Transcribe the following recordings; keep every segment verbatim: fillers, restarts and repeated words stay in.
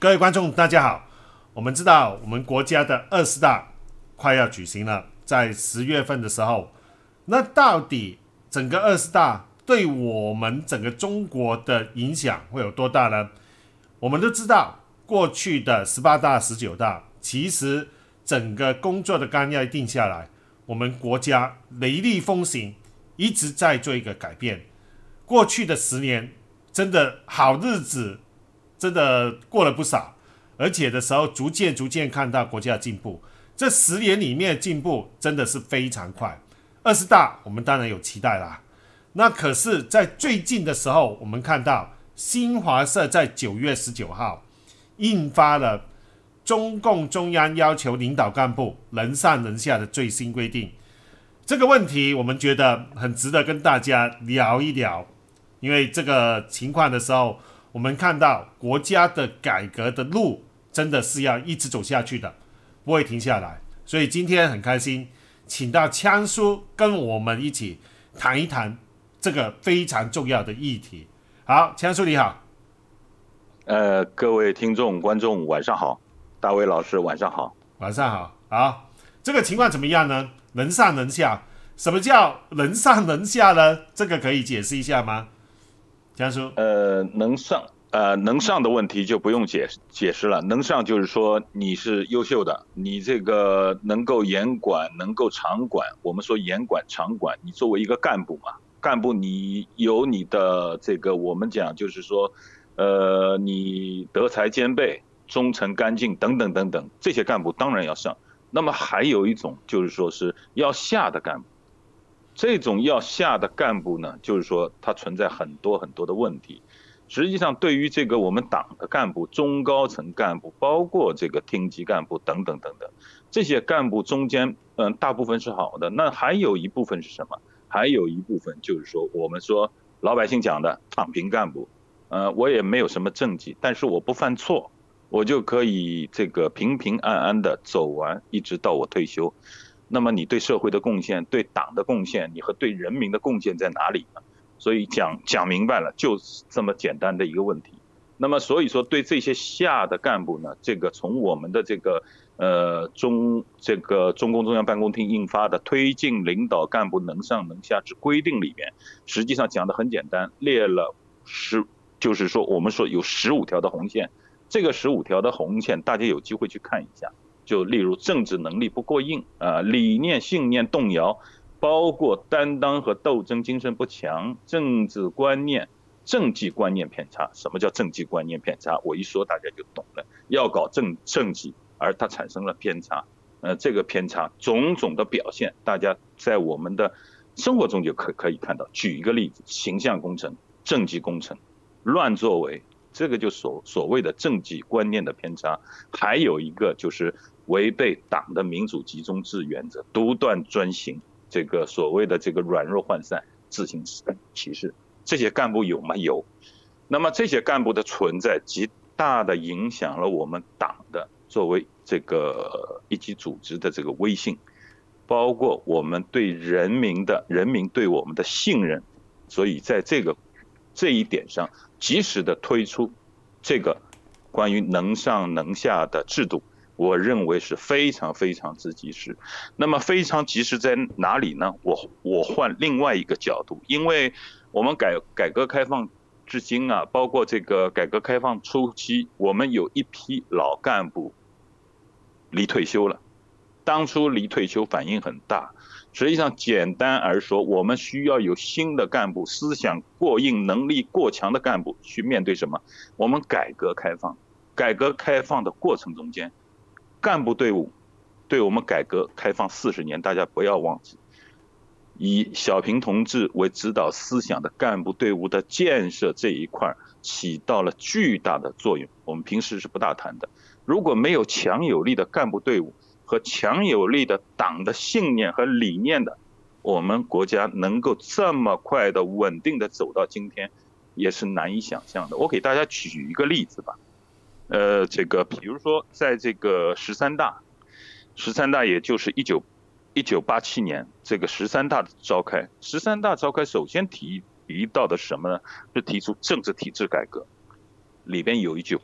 各位观众，大家好。我们知道，我们国家的二十大快要举行了，在十月份的时候，那到底整个二十大对我们整个中国的影响会有多大呢？我们都知道，过去的十八大、十九大，其实整个工作的纲要定下来，我们国家雷厉风行，一直在做一个改变。过去的十年，真的好日子。真的过了不少，而且的时候逐渐逐渐看到国家的进步。这十年里面的进步真的是非常快。二十大我们当然有期待啦，那可是，在最近的时候，我们看到新华社在九月十九号印发了中共中央要求领导干部人上人下的最新规定。这个问题我们觉得很值得跟大家聊一聊，因为这个情况的时候。我们看到国家的改革的路真的是要一直走下去的，不会停下来。所以今天很开心，请到枪叔跟我们一起谈一谈这个非常重要的议题。好，枪叔你好。 呃，各位听众观众晚上好，大卫老师晚上好。 晚上好。好，这个情况怎么样呢？人上人下，什么叫人上人下呢？这个可以解释一下吗？江叔， 呃，能上，呃，能上的问题就不用解解释了。能上就是说你是优秀的，你这个能够严管，能够常管。我们说严管常管，你作为一个干部嘛，干部你有你的这个，我们讲就是说，呃，你德才兼备、忠诚干净等等等等，这些干部当然要上。那么还有一种就是说是要下的干部。这种要下的干部呢，就是说它存在很多很多的问题。实际上，对于这个我们党的干部、中高层干部，包括这个厅级干部等等等等，这些干部中间，嗯，大部分是好的。那还有一部分是什么？还有一部分就是说，我们说老百姓讲的躺平干部，呃，我也没有什么政绩，但是我不犯错，我就可以这个平平安安的走完，一直到我退休。那么你对社会的贡献，对党的贡献，你和对人民的贡献在哪里呢？所以讲讲明白了，就是这么简单的一个问题。那么所以说，对这些下的干部呢，这个从我们的这个呃中这个中共中央办公厅印发的《推进领导干部能上能下之规定》里面，实际上讲的很简单，列了十，就是说我们说有十五条的红线。这个十五条的红线，大家有机会去看一下。就例如政治能力不过硬啊、呃，理念信念动摇，包括担当和斗争精神不强，政治观念、政绩观念偏差。什么叫政绩观念偏差？我一说大家就懂了。要搞政政绩，而它产生了偏差，呃，这个偏差种种的表现，大家在我们的生活中就可可以看到。举一个例子，形象工程、政绩工程、乱作为。这个就所所谓的政绩观念的偏差。还有一个就是违背党的民主集中制原则，独断专行，这个所谓的这个软弱涣散、自行其是，这些干部有吗？有。那么这些干部的存在，极大的影响了我们党的作为这个一级组织的这个威信，包括我们对人民的人民对我们的信任。所以在这个这一点上，及时的推出这个关于能上能下的制度，我认为是非常非常之及时。那么非常及时在哪里呢？我我换另外一个角度，因为我们改改革开放至今啊，包括这个改革开放初期，我们有一批老干部离退休了。当初离退休反应很大。实际上简单而说，我们需要有新的干部，思想过硬、能力过强的干部去面对什么？我们改革开放，改革开放的过程中间，干部队伍对我们改革开放四十年，大家不要忘记，以小平同志为指导思想的干部队伍的建设这一块起到了巨大的作用。我们平时是不大谈的。如果没有强有力的干部队伍和强有力的党的信念和理念的，我们国家能够这么快的稳定的走到今天，也是难以想象的。我给大家举一个例子吧，呃，这个比如说在这个十三大，十三大也就是一九一九八七年这个十三大的召开，十三大召开首先提提到的什么呢？是提出政治体制改革，里边有一句话，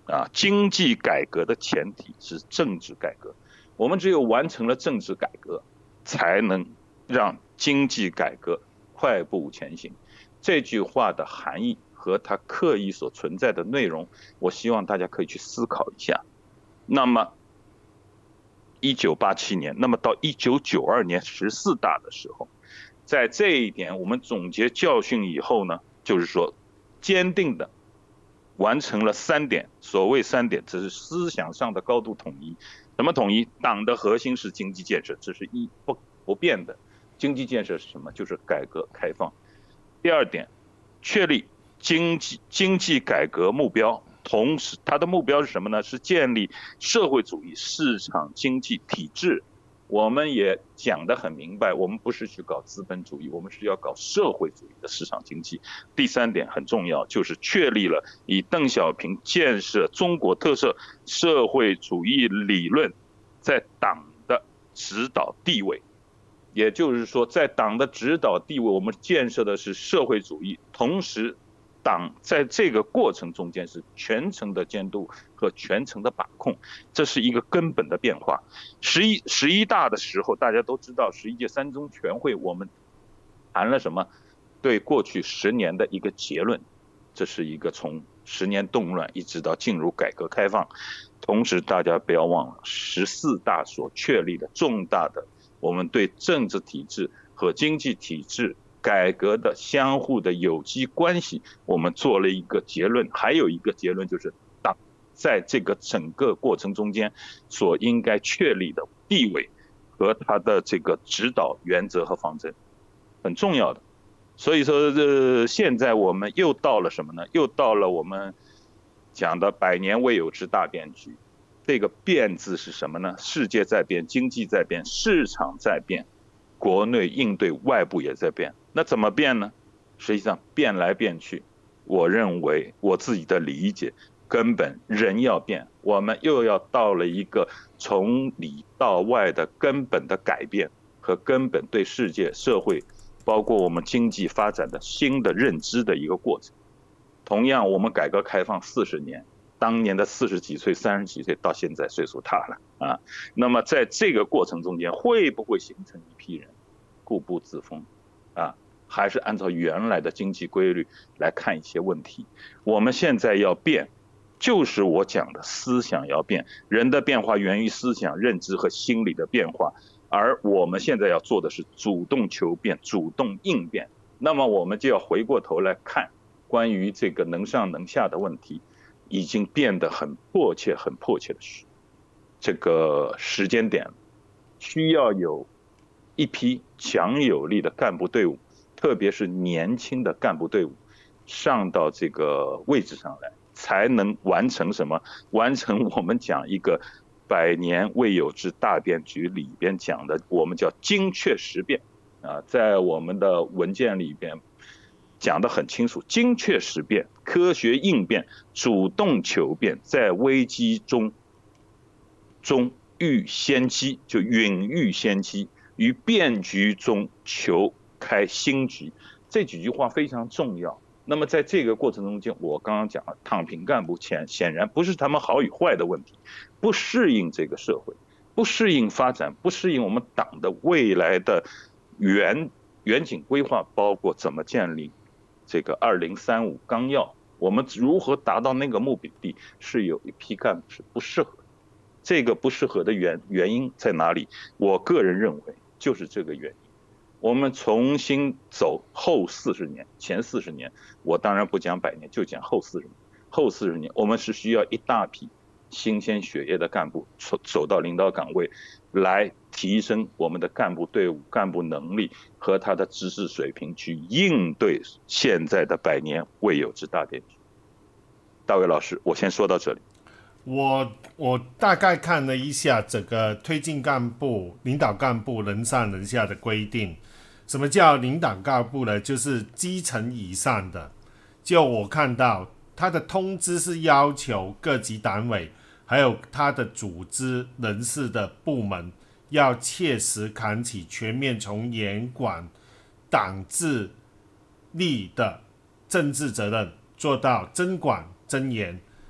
啊，经济改革的前提是政治改革，我们只有完成了政治改革，才能让经济改革快步前行。这句话的含义和它刻意所存在的内容，我希望大家可以去思考一下。那么，一九八七年，那么到一九九二年十四大的时候，在这一点我们总结教训以后呢，就是说，坚定的完成了三点，所谓三点，这是思想上的高度统一。什么统一？党的核心是经济建设，这是一不不变的。经济建设是什么？就是改革开放。第二点，确立经济经济改革目标，同时它的目标是什么呢？是建立社会主义市场经济体制。我们也讲得很明白，我们不是去搞资本主义，我们是要搞社会主义的市场经济。第三点很重要，就是确立了以邓小平建设中国特色社会主义理论在党的指导地位。也就是说，在党的指导地位，我们建设的是社会主义，同时党在这个过程中间是全程的监督和全程的把控，这是一个根本的变化。十一十一大的时候，大家都知道，十一届三中全会我们谈了什么？对过去十年的一个结论，这是一个从十年动乱一直到进入改革开放。同时，大家不要忘了十四大所确立的重大的我们对政治体制和经济体制改革的相互的有机关系，我们做了一个结论。还有一个结论就是党在这个整个过程中间所应该确立的地位和它的这个指导原则和方针，很重要的。所以说，呃，现在我们又到了什么呢？又到了我们讲的百年未有之大变局。这个变字是什么呢？世界在变，经济在变，市场在变，国内应对外部也在变。那怎么变呢？实际上变来变去，我认为我自己的理解，根本人要变，我们又要到了一个从里到外的根本的改变和根本对世界社会，包括我们经济发展的新的认知的一个过程。同样，我们改革开放四十年。当年的四十几岁、三十几岁，到现在岁数大了啊。那么在这个过程中间，会不会形成一批人固步自封啊？还是按照原来的经济规律来看一些问题？我们现在要变，就是我讲的思想要变。人的变化源于思想、认知和心理的变化，而我们现在要做的是主动求变、主动应变。那么我们就要回过头来看关于这个能上能下的问题。已经变得很迫切、很迫切的这个时间点，需要有一批强有力的干部队伍，特别是年轻的干部队伍，上到这个位置上来，才能完成什么？完成我们讲一个百年未有之大变局里边讲的，我们叫精确时变啊，在我们的文件里边。讲得很清楚，精确时变、科学应变、主动求变，在危机中中遇先机，就允遇先机，于变局中求开新局。这几句话非常重要。那么在这个过程中间，我刚刚讲了，躺平干部显显然不是他们好与坏的问题，不适应这个社会，不适应发展，不适应我们党的未来的远远景规划，包括怎么建立。这个二零三五纲要，我们如何达到那个目的地，是有一批干部是不适合的。这个不适合的原原因在哪里？我个人认为就是这个原因。我们重新走后四十年，前四十年，我当然不讲百年，就讲后四十年。后四十年，我们是需要一大批新鲜血液的干部走走到领导岗位，来提升我们的干部队伍、干部能力和他的知识水平，去应对现在的百年未有之大变局。大卫老师，我先说到这里。 我我大概看了一下整个推进干部、领导干部人上人下的规定。什么叫领导干部呢？就是基层以上的。就我看到他的通知是要求各级党委还有他的组织人事的部门要切实扛起全面从严管党治力的政治责任，做到真管真严，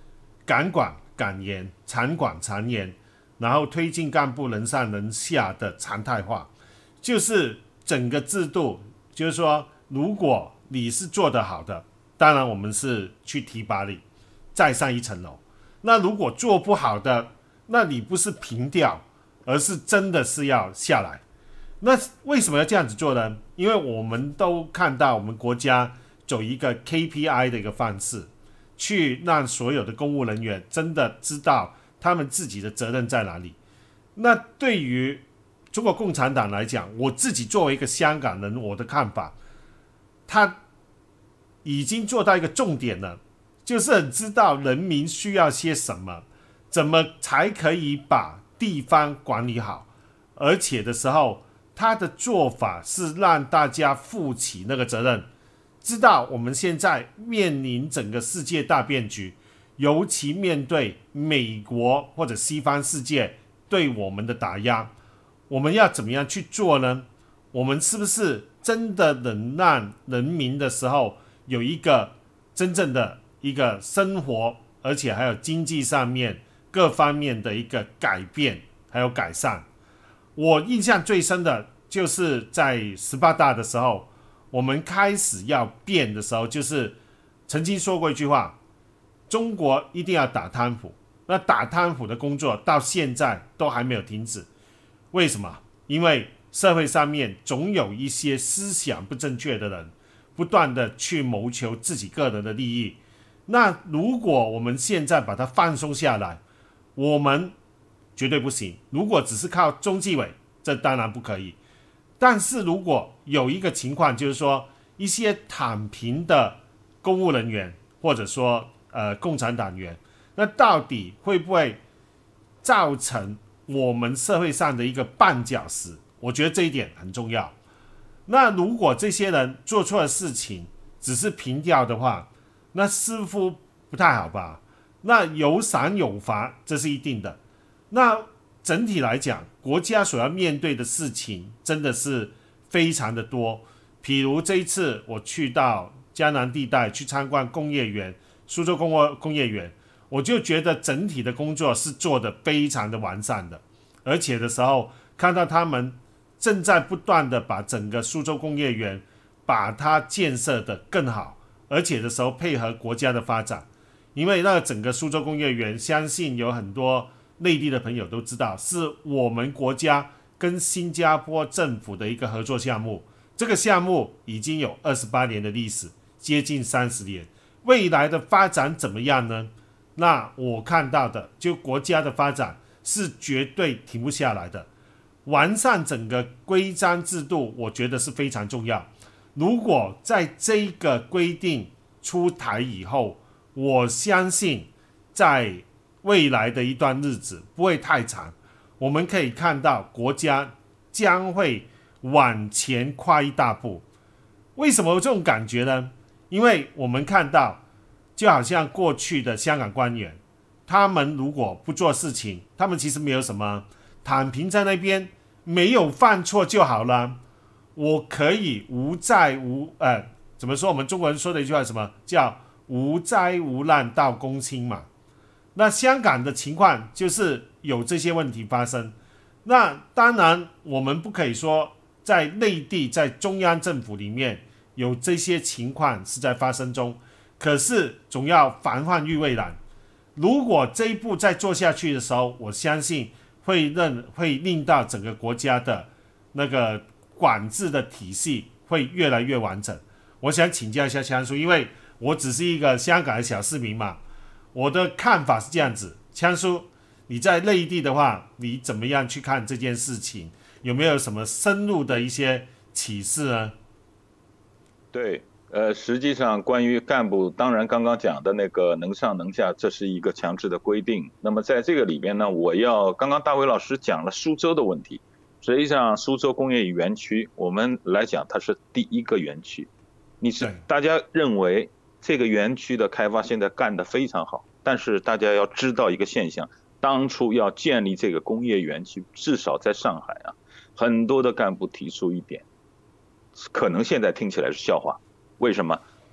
敢管敢严，常管常严，然后推进干部人上人下的常态化，就是整个制度，就是说，如果你是做得好的，当然我们是去提拔你，再上一层楼。那如果做不好的，那你不是平调，而是真的是要下来。那为什么要这样子做呢？因为我们都看到我们国家走一个 K P I 的一个方式，去让所有的公务人员真的知道他们自己的责任在哪里。那对于中国共产党来讲，我自己作为一个香港人，我的看法，他已经做到一个重点了，就是很知道人民需要些什么，怎么才可以把地方管理好，而且的时候他的做法是让大家负起那个责任，知道我们现在面临整个世界大变局，尤其面对美国或者西方世界对我们的打压，我们要怎么样去做呢？我们是不是真的能让人民的时候有一个真正的一个生活，而且还有经济上面各方面的一个改变还有改善？我印象最深的就是在十八大的时候，我们开始要变的时候，就是曾经说过一句话，中国一定要打贪腐。那打贪腐的工作到现在都还没有停止，为什么？因为社会上面总有一些思想不正确的人，不断的去谋求自己个人的利益。那如果我们现在把它放松下来，我们绝对不行。如果只是靠中纪委，这当然不可以。但是如果有一个情况，就是说一些躺平的公务人员，或者说呃共产党员，那到底会不会造成我们社会上的一个绊脚石？我觉得这一点很重要。那如果这些人做错的事情只是平调的话，那似乎不太好吧？那有赏有罚，这是一定的。那整体来讲，国家所要面对的事情真的是非常的多。譬如这一次我去到江南地带去参观工业园，苏州工业园，我就觉得整体的工作是做得非常的完善的，而且的时候看到他们正在不断的把整个苏州工业园把它建设得更好，而且的时候配合国家的发展。因为那整个苏州工业园，相信有很多内地的朋友都知道，是我们国家跟新加坡政府的一个合作项目。这个项目已经有二十八年的历史，接近三十年。未来的发展怎么样呢？那我看到的，就国家的发展是绝对停不下来的。完善整个规章制度，我觉得是非常重要。如果在这个规定出台以后，我相信在未来的一段日子不会太长，我们可以看到国家将会往前跨一大步。为什么有这种感觉呢？因为我们看到就好像过去的香港官员，他们如果不做事情，他们其实没有什么，躺平在那边，没有犯错就好了。我可以无债无呃，怎么说？我们中国人说的一句话，什么叫无灾无难到公卿嘛？那香港的情况就是有这些问题发生。那当然，我们不可以说在内地、在中央政府里面有这些情况是在发生中，可是总要防患于未然。如果这一步再做下去的时候，我相信会让会令到整个国家的那个管制的体系会越来越完整。我想请教一下枪叔，因为我只是一个香港的小市民嘛，我的看法是这样子。枪叔，你在内地的话，你怎么样去看这件事情？有没有什么深入的一些启示呢？ 对，呃，实际上关于干部，当然刚刚讲的那个能上能下，这是一个强制的规定。那么在这个里边呢，我要刚刚大伟老师讲了苏州的问题，实际上苏州工业园区，我们来讲它是第一个园区。你是大家认为这个园区的开发现在干得非常好，但是大家要知道一个现象，当初要建立这个工业园区，至少在上海啊，很多的干部提出一点，可能现在听起来是笑话，为什么？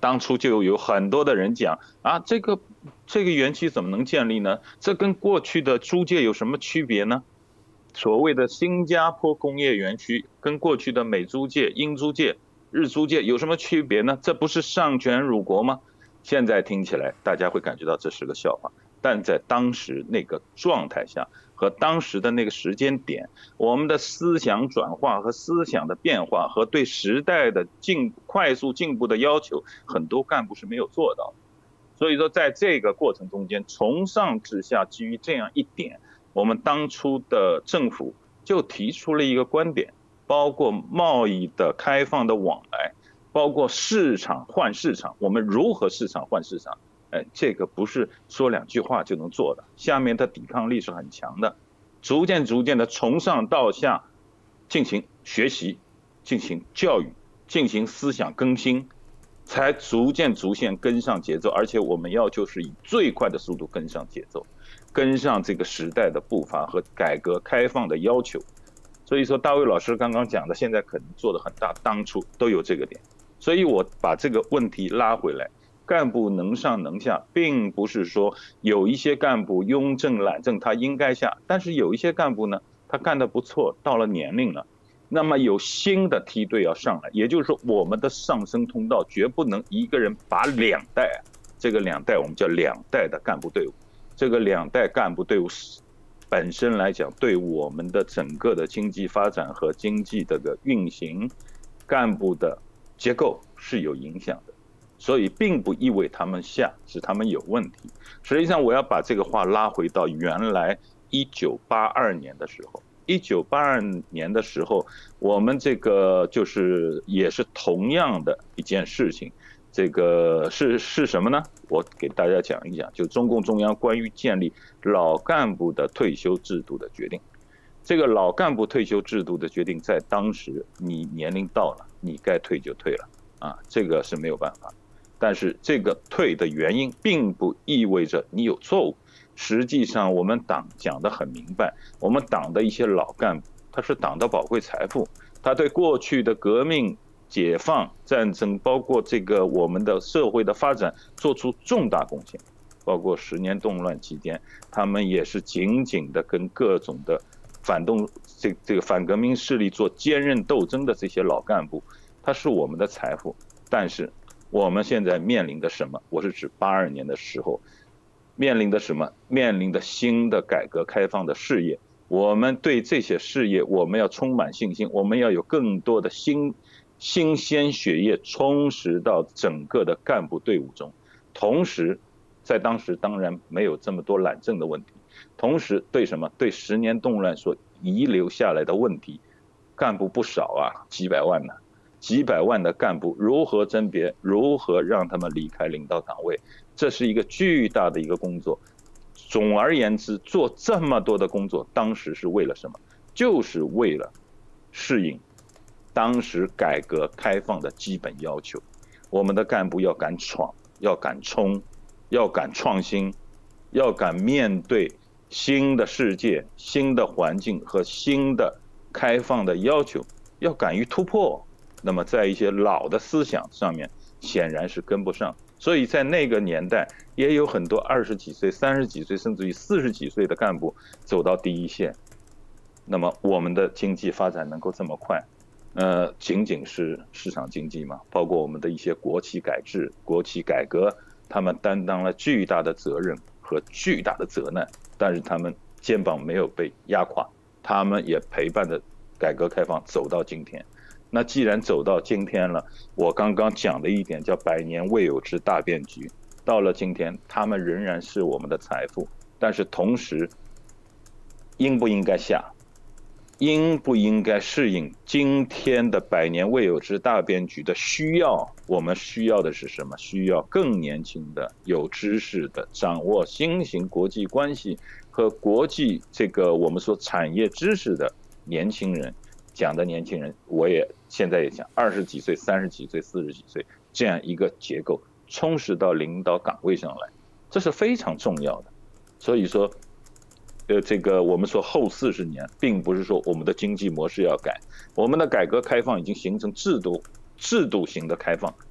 当初就有很多的人讲啊，这个这个园区怎么能建立呢？这跟过去的租界有什么区别呢？所谓的新加坡工业园区跟过去的美租界、英租界、日租界有什么区别呢？这不是丧权辱国吗？现在听起来大家会感觉到这是个笑话，但在当时那个状态下和当时的那个时间点，我们的思想转化和思想的变化和对时代的进快速进步的要求，很多干部是没有做到的。所以说在这个过程中间，从上至下基于这样一点，我们当初的政府就提出了一个观点，包括贸易的开放的往来，包括市场换市场，我们如何市场换市场？哎，这个不是说两句话就能做的，下面的抵抗力是很强的，逐渐逐渐的从上到下进行学习，进行教育，进行思想更新，才逐渐逐渐跟上节奏，而且我们要求是以最快的速度跟上节奏，跟上这个时代的步伐和改革开放的要求。所以说大卫老师刚刚讲的，现在可能做得很大，当初都有这个点。所以我把这个问题拉回来，干部能上能下，并不是说有一些干部庸政懒政他应该下，但是有一些干部呢，他干得不错，到了年龄了，那么有新的梯队要上来，也就是说我们的上升通道绝不能一个人把两代，这个两代我们叫两代的干部队伍，这个两代干部队伍本身来讲，对我们的整个的经济发展和经济的运行，干部的结构是有影响的，所以并不意味他们下，是他们有问题。实际上我要把这个话拉回到原来一九八二年的时候，一九八二年的时候，我们这个就是也是同样的一件事情，这个是是什么呢？我给大家讲一讲，就中共中央关于建立老干部的退休制度的决定。这个老干部退休制度的决定，在当时你年龄到了，你该退就退了啊，这个是没有办法。但是这个退的原因，并不意味着你有错误。实际上，我们党讲得很明白，我们党的一些老干部，他是党的宝贵财富，他对过去的革命、解放、战争，包括这个我们的社会的发展，做出重大贡献。包括十年动乱期间，他们也是紧紧的跟各种的反动这这个反革命势力做坚韧斗争的这些老干部，他是我们的财富。但是我们现在面临的什么？我是指八二年的时候面临的什么？面临的新的改革开放的事业。我们对这些事业，我们要充满信心，我们要有更多的新新鲜血液充实到整个的干部队伍中。同时，在当时当然没有这么多懒政的问题。同时对什么？对十年动乱所遗留下来的问题，干部不少啊，几百万呢、啊，几百万的干部如何甄别，如何让他们离开领导岗位，这是一个巨大的一个工作。总而言之，做这么多的工作，当时是为了什么？就是为了适应当时改革开放的基本要求。我们的干部要敢闯，要敢冲，要敢创新，要敢面对新的世界、新的环境和新的开放的要求，要敢于突破。那么在一些老的思想上面显然是跟不上，所以在那个年代也有很多二十几岁、三十几岁甚至于四十几岁的干部走到第一线。那么我们的经济发展能够这么快，呃，仅仅是市场经济吗？包括我们的一些国企改制、国企改革，他们担当了巨大的责任和巨大的责难，但是他们肩膀没有被压垮，他们也陪伴着改革开放走到今天。那既然走到今天了，我刚刚讲的一点叫百年未有之大变局，到了今天他们仍然是我们的财富，但是同时应不应该下，应不应该适应今天的百年未有之大变局的需要？我们需要的是什么？需要更年轻的、有知识的、掌握新型国际关系和国际这个我们说产业知识的年轻人。讲的年轻人，我也现在也讲二十几岁、三十几岁、四十几岁这样一个结构充实到领导岗位上来，这是非常重要的。所以说呃，这个我们说后四十年，并不是说我们的经济模式要改，我们的改革开放已经形成制度制度型的开放，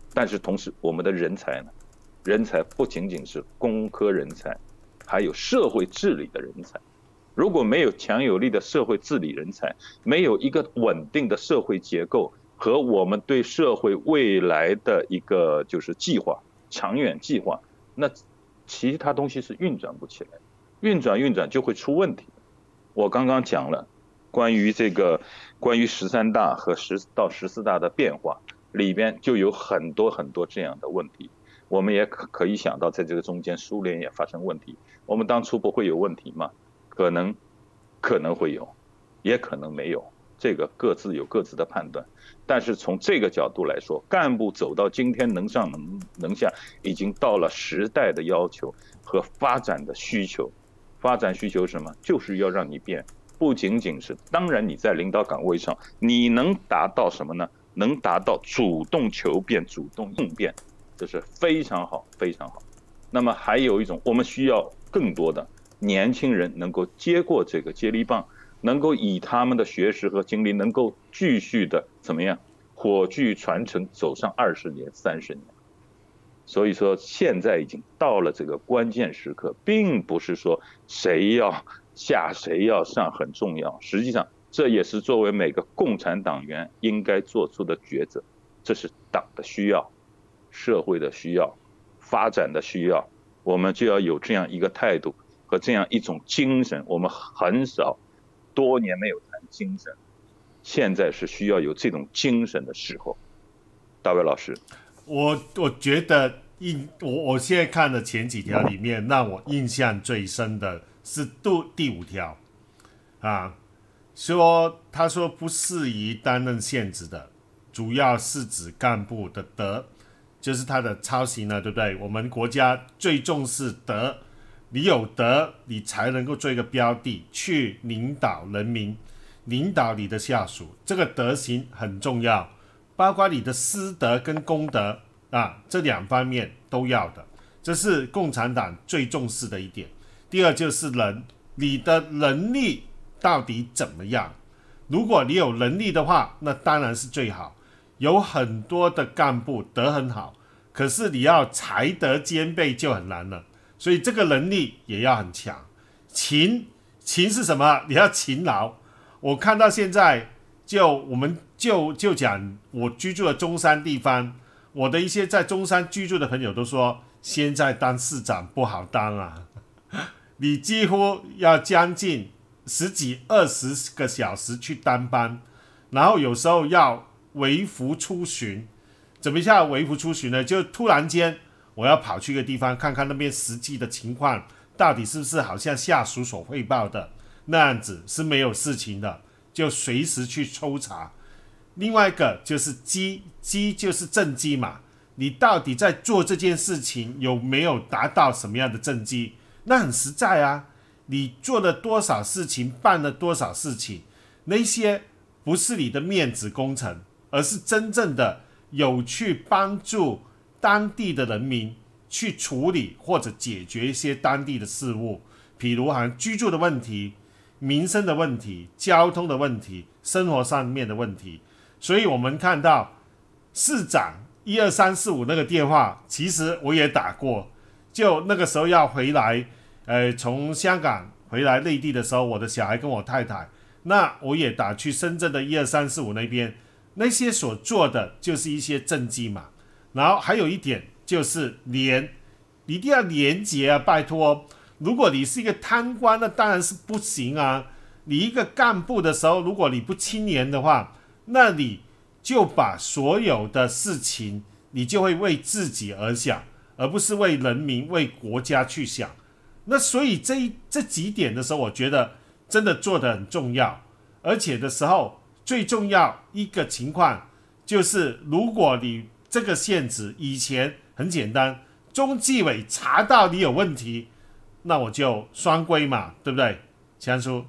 但是同时我们的人才呢，人才不仅仅是工科人才，还有社会治理的人才。如果没有强有力的社会治理人才，没有一个稳定的社会结构和我们对社会未来的一个就是计划、长远计划，那其他东西是运转不起来，运转运转就会出问题。我刚刚讲了关于这个关于十三大和十到十四大的变化，里边就有很多很多这样的问题。我们也可可以想到，在这个中间，苏联也发生问题。我们当初不会有问题吗？可能可能会有，也可能没有，这个各自有各自的判断。但是从这个角度来说，干部走到今天能上能能下，已经到了时代的要求和发展的需求。发展需求是什么？就是要让你变，不仅仅是，当然你在领导岗位上，你能达到什么呢？能达到主动求变、主动应变，这是非常好、非常好。那么还有一种，我们需要更多的年轻人能够接过这个接力棒，能够以他们的学识和经历，能够继续的怎么样，火炬传承，走上二十年、三十年。所以说，现在已经到了这个关键时刻，并不是说谁要下谁要上很重要，实际上这也是作为每个共产党员应该做出的抉择，这是党的需要、社会的需要、发展的需要，我们就要有这样一个态度和这样一种精神。我们很少，多年没有谈精神，现在是需要有这种精神的时候。大卫老师， 我我觉得印我我现在看的前几条里面，让我印象最深的是第第五条啊，说他说不适宜担任现职的，主要是指干部的德，就是他的操行了，对不对？我们国家最重视德，你有德，你才能够做一个标的去领导人民，领导你的下属，这个德行很重要。包括你的私德跟公德啊，这两方面都要的，这是共产党最重视的一点。第二就是人，你的能力到底怎么样？如果你有能力的话，那当然是最好。有很多的干部德很好，可是你要才德兼备就很难了，所以这个能力也要很强。勤，勤是什么？你要勤劳。我看到现在，就我们就就讲我居住的中山地方，我的一些在中山居住的朋友都说，现在当市长不好当啊，你几乎要将近十几二十个小时去当班，然后有时候要微服出巡。怎么叫微服出巡呢？就突然间我要跑去一个地方看看那边实际的情况，到底是不是好像下属所汇报的那样子是没有事情的，就随时去抽查。另外一个就是绩，绩就是政绩嘛，你到底在做这件事情有没有达到什么样的政绩？那很实在啊，你做了多少事情，办了多少事情，那些不是你的面子工程，而是真正的有去帮助当地的人民去处理或者解决一些当地的事务，比如好像居住的问题、民生的问题、交通的问题、生活上面的问题。所以我们看到市长一二三四五那个电话，其实我也打过，就那个时候要回来，呃，从香港回来内地的时候，我的小孩跟我太太，那我也打去深圳的一二三四五那边，那些所做的就是一些政绩嘛。然后还有一点就是廉，一定要廉洁啊，拜托。如果你是一个贪官，那当然是不行啊。你一个干部的时候，如果你不清廉的话，那你就把所有的事情，你就会为自己而想，而不是为人民、为国家去想。那所以这这几点的时候，我觉得真的做得很重要。而且的时候，最重要一个情况就是，如果你这个县职以前很简单，中纪委查到你有问题，那我就双规嘛，对不对？强叔。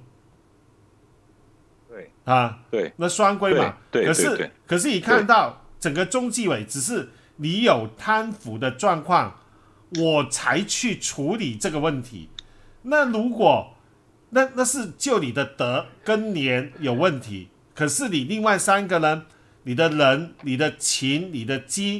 对啊， 对， 那双规嘛， 对， 可是对对对可是你看到整个中纪委，只是你有贪腐的状况，我才去处理这个问题。那如果那那是就你的德跟廉有问题，可是你另外三个人，你的人、你的情、你的机，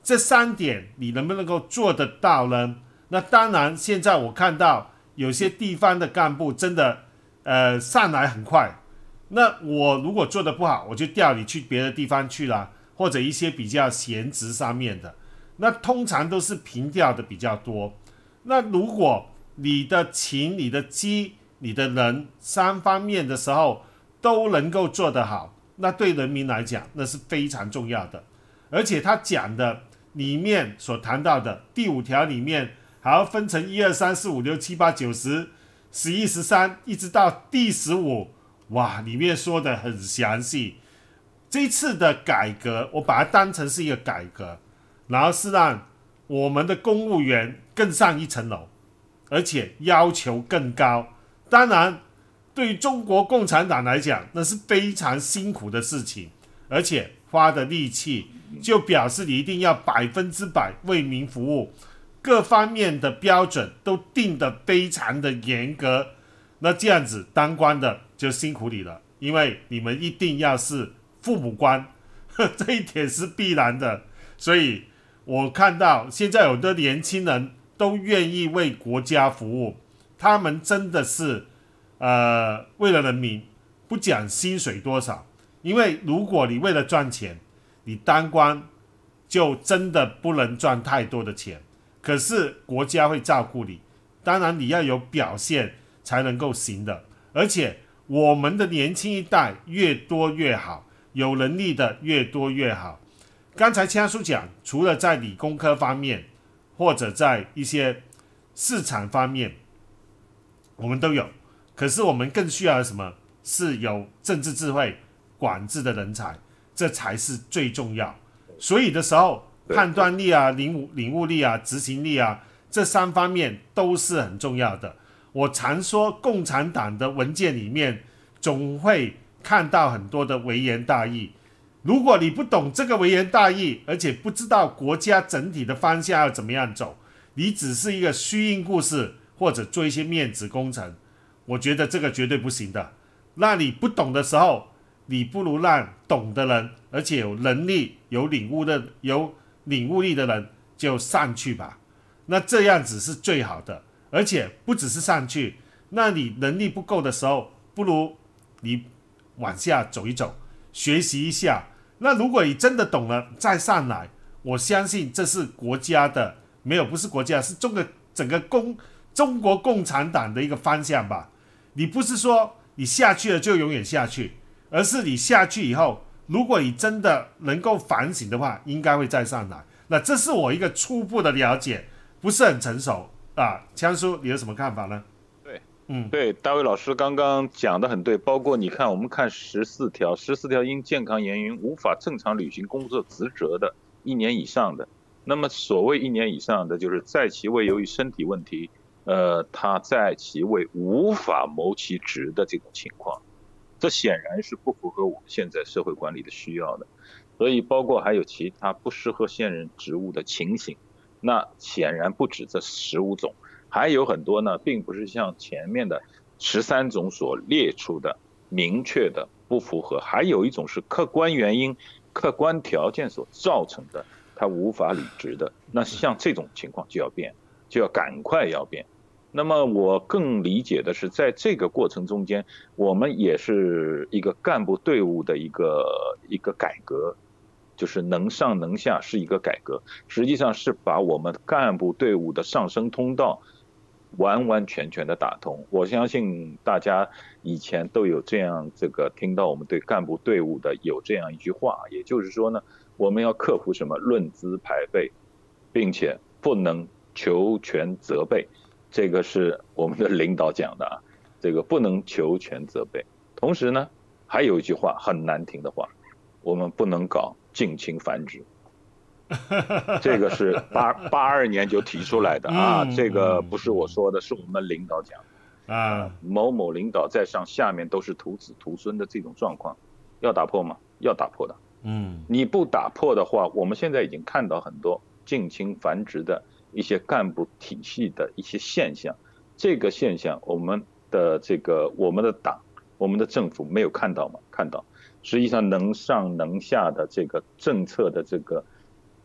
这三点你能不能够做得到呢？那当然，现在我看到有些地方的干部真的呃上来很快，那我如果做得不好，我就调你去别的地方去啦，或者一些比较闲职上面的，那通常都是平调的比较多。那如果你的情、你的机、你的人三方面的时候都能够做得好，那对人民来讲那是非常重要的。而且他讲的里面所谈到的第五条里面还要分成一二三四五六七八九十十一十三一直到第十五，哇，里面说的很详细。这一次的改革我把它当成是一个改革，然后是让我们的公务员更上一层楼，而且要求更高。当然对于中国共产党来讲那是非常辛苦的事情，而且花的力气就表示你一定要百分之百为民服务，各方面的标准都定得非常的严格。那这样子当官的就辛苦你了，因为你们一定要是父母官，这一点是必然的。所以我看到现在有的年轻人都愿意为国家服务，他们真的是呃为了人民，不讲薪水多少，因为如果你为了赚钱，你当官就真的不能赚太多的钱，可是国家会照顾你，当然你要有表现才能够行的。而且我们的年轻一代越多越好，有能力的越多越好。刚才枪叔讲，除了在理工科方面或者在一些市场方面我们都有，可是我们更需要的什么？是有政治智慧、管制的人才，这才是最重要。所以的时候，判断力啊、领悟领悟力啊、执行力啊，这三方面都是很重要的。我常说，共产党的文件里面总会看到很多的微言大义。如果你不懂这个微言大义，而且不知道国家整体的方向要怎么样走，你只是一个虚应故事，或者做一些面子工程，我觉得这个绝对不行的。那你不懂的时候，你不如让懂的人，而且有能力、有领悟的、有领悟力的人就上去吧。那这样子是最好的。而且不只是上去，那你能力不够的时候，不如你往下走一走，学习一下。那如果你真的懂了再上来，我相信这是国家的，没有不是国家，是中国整个共中国共产党的一个方向吧。你不是说你下去了就永远下去，而是你下去以后，如果你真的能够反省的话，应该会再上来。那这是我一个初步的了解，不是很成熟啊。枪叔，你有什么看法呢？ 对，嗯，对，大卫老师刚刚讲的很对，包括你看，我们看十四条，十四条因健康原因无法正常履行工作职责的，一年以上的。那么所谓一年以上的，就是在其位由于身体问题，呃，他在其位无法谋其职的这种情况，这显然是不符合我们现在社会管理的需要的。所以包括还有其他不适合现任职务的情形，那显然不止这十五种，还有很多呢，并不是像前面的十三种所列出的明确的不符合，还有一种是客观原因、客观条件所造成的，他无法履职的。那像这种情况就要变，就要赶快要变。那么我更理解的是，在这个过程中间，我们也是一个干部队伍的一个一个改革，就是能上能下是一个改革，实际上是把我们干部队伍的上升通道完完全全的打通。我相信大家以前都有这样这个听到我们对干部队伍的有这样一句话，也就是说呢，我们要克服什么论资排辈，并且不能求全责备。这个是我们的领导讲的啊，这个不能求全责备。同时呢，还有一句话很难听的话，我们不能搞近亲繁殖。这个是八八二年就提出来的啊，这个不是我说的，是我们领导讲的啊。某某领导在上，下面都是徒子徒孙的这种状况，要打破吗？要打破的。嗯，你不打破的话，我们现在已经看到很多近亲繁殖的一些干部体系的一些现象，这个现象我们的这个我们的党、我们的政府没有看到吗？看到，实际上能上能下的这个政策的这个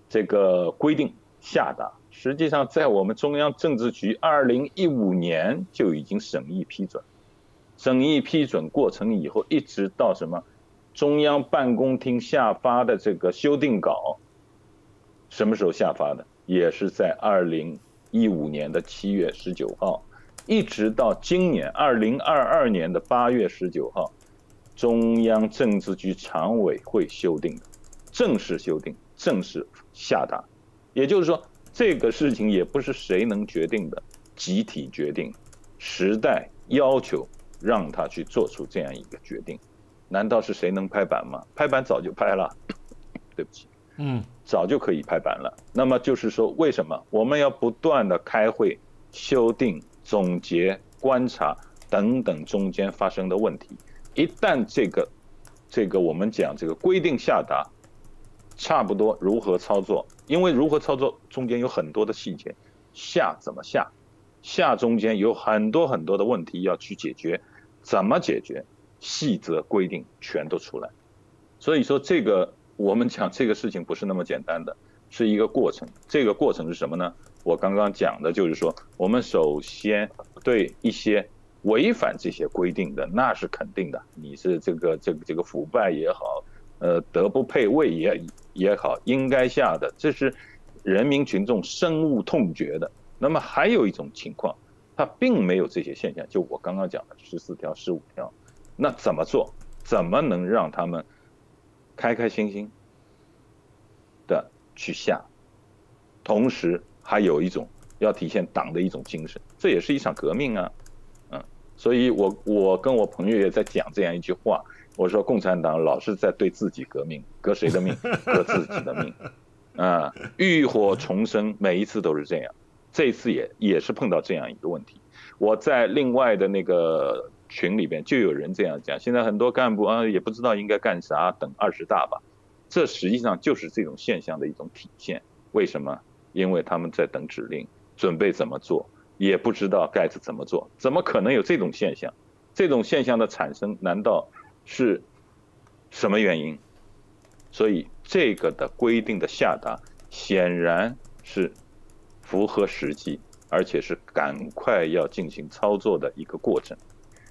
这个规定下达，实际上在我们中央政治局二零一五年就已经审议批准，审议批准过程以后，一直到什么中央办公厅下发的这个修订稿，什么时候下发的？也是在二零一五年的七月十九号，一直到今年二零二二年的八月十九号，中央政治局常委会修订的，正式修订，正式下达。也就是说，这个事情也不是谁能决定的，集体决定，时代要求让他去做出这样一个决定，难道是谁能拍板吗？拍板早就拍了，对不起， 嗯， 早就可以拍板了。那么就是说，为什么我们要不断的开会、修订、总结、观察等等中间发生的问题？一旦这个这个我们讲这个规定下达，差不多如何操作？因为如何操作中间有很多的细节，下怎么下，下中间有很多很多的问题要去解决，怎么解决？细则规定全都出来。所以说这个我们讲这个事情不是那么简单的，是一个过程。这个过程是什么呢？我刚刚讲的就是说，我们首先对一些违反这些规定的，那是肯定的，你是这个这个这个腐败也好，呃，德不配位也也好，应该下的，这是人民群众深恶痛绝的。那么还有一种情况，它并没有这些现象，就我刚刚讲的十四条、十五条，那怎么做？怎么能让他们开开心心的去下？同时还有一种要体现党的一种精神，这也是一场革命啊。嗯，所以我我跟我朋友也在讲这样一句话，我说共产党老是在对自己革命，革谁的命？革自己的命。啊，浴火重生，每一次都是这样，这一次也也是碰到这样一个问题。我在另外的那个群里边就有人这样讲，现在很多干部啊也不知道应该干啥，等二十大吧。这实际上就是这种现象的一种体现。为什么？因为他们在等指令，准备怎么做，也不知道该怎么做，怎么可能有这种现象？这种现象的产生，难道是什么原因？所以这个的规定的下达，显然是符合实际，而且是赶快要进行操作的一个过程。